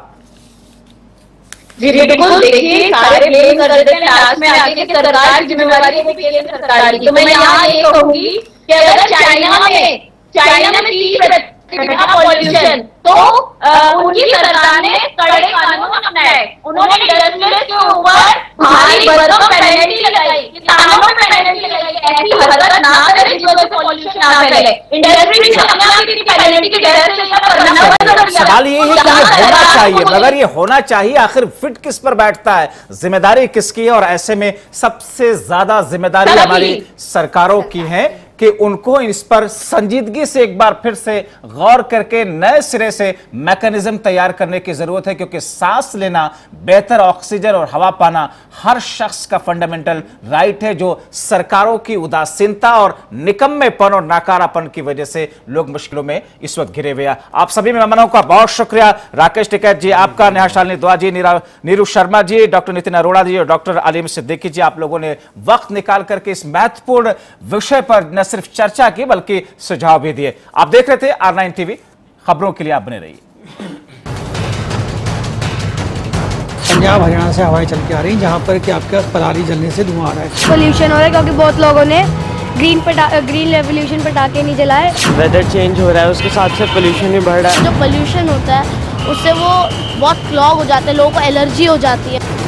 जी बिल्कुल, देखिए सारे ब्लेम कर देते हैं, लास्ट में आके सरकार की जिम्मेवारी है केंद्र सरकार की। तो मैं यहाँ ये कहूंगी कि अगर चाइना में चाइना में तीस प्रतिशत पॉल्यूशन, तो उनकी सरकार ने कड़े कानून अपनाए, उन्होंने इंडस्ट्रियल के ऊपर भारी भरकम पेनल्टी चाहिए, किसानों पे पेनल्टी लगे, ऐसी हरकत ना करे जिससे पॉल्यूशन ना फैले। इंडस्ट्री भी अपने आप की पेनल्टी की वजह से ये करना बंद कर दिया। सवाल ये है कि ये होना चाहिए, मगर ये होना चाहिए आखिर फिट किस पर बैठता है, जिम्मेदारी किसकी है? और ऐसे में सबसे ज्यादा जिम्मेदारी हमारी सरकारों की है कि उनको इस पर संजीदगी से एक बार फिर से गौर करके नए सिरे से मैकेनिज्म तैयार करने की जरूरत है, क्योंकि सांस लेना, बेहतर ऑक्सीजन और हवा पाना हर शख्स का फंडामेंटल राइट है, जो सरकारों की उदासीनता और निकम्मेपन और नाकारापन की वजह से लोग मुश्किलों में इस वक्त घिरे हुए हैं। आप सभी मेहमानों का बहुत शुक्रिया। राकेश टिकैत जी आपका, नेहा शालिनी दुआ जी, नीरू शर्मा जी, डॉक्टर नितिन अरोड़ा जी और डॉक्टर अलीम सिद्दीकी जी, आप लोगों ने वक्त निकाल करके इस महत्वपूर्ण विषय पर न सिर्फ चर्चा की बल्कि सुझाव भी दिए। आप देख रहे थे आर नाइन टीवी, खबरों के लिए आप बने रहिए। पंजाब हरियाणा से हवाएं चल के आ रही हैं, जहां पर कि आपके पास पराली जलने से धुआं आ रहा है। पोल्यूशन हो रहा है क्योंकि बहुत लोगों ने ग्रीन पटा ग्रीन रेवोल्यूशन पटाखे नहीं जलाए। वेदर चेंज हो रहा है, उसके साथ साथ पोल्यूशन भी बढ़ रहा है। जो पोल्यूशन होता है उससे वो बहुत क्लॉग हो जाते हैं, लोगों को एलर्जी हो जाती है।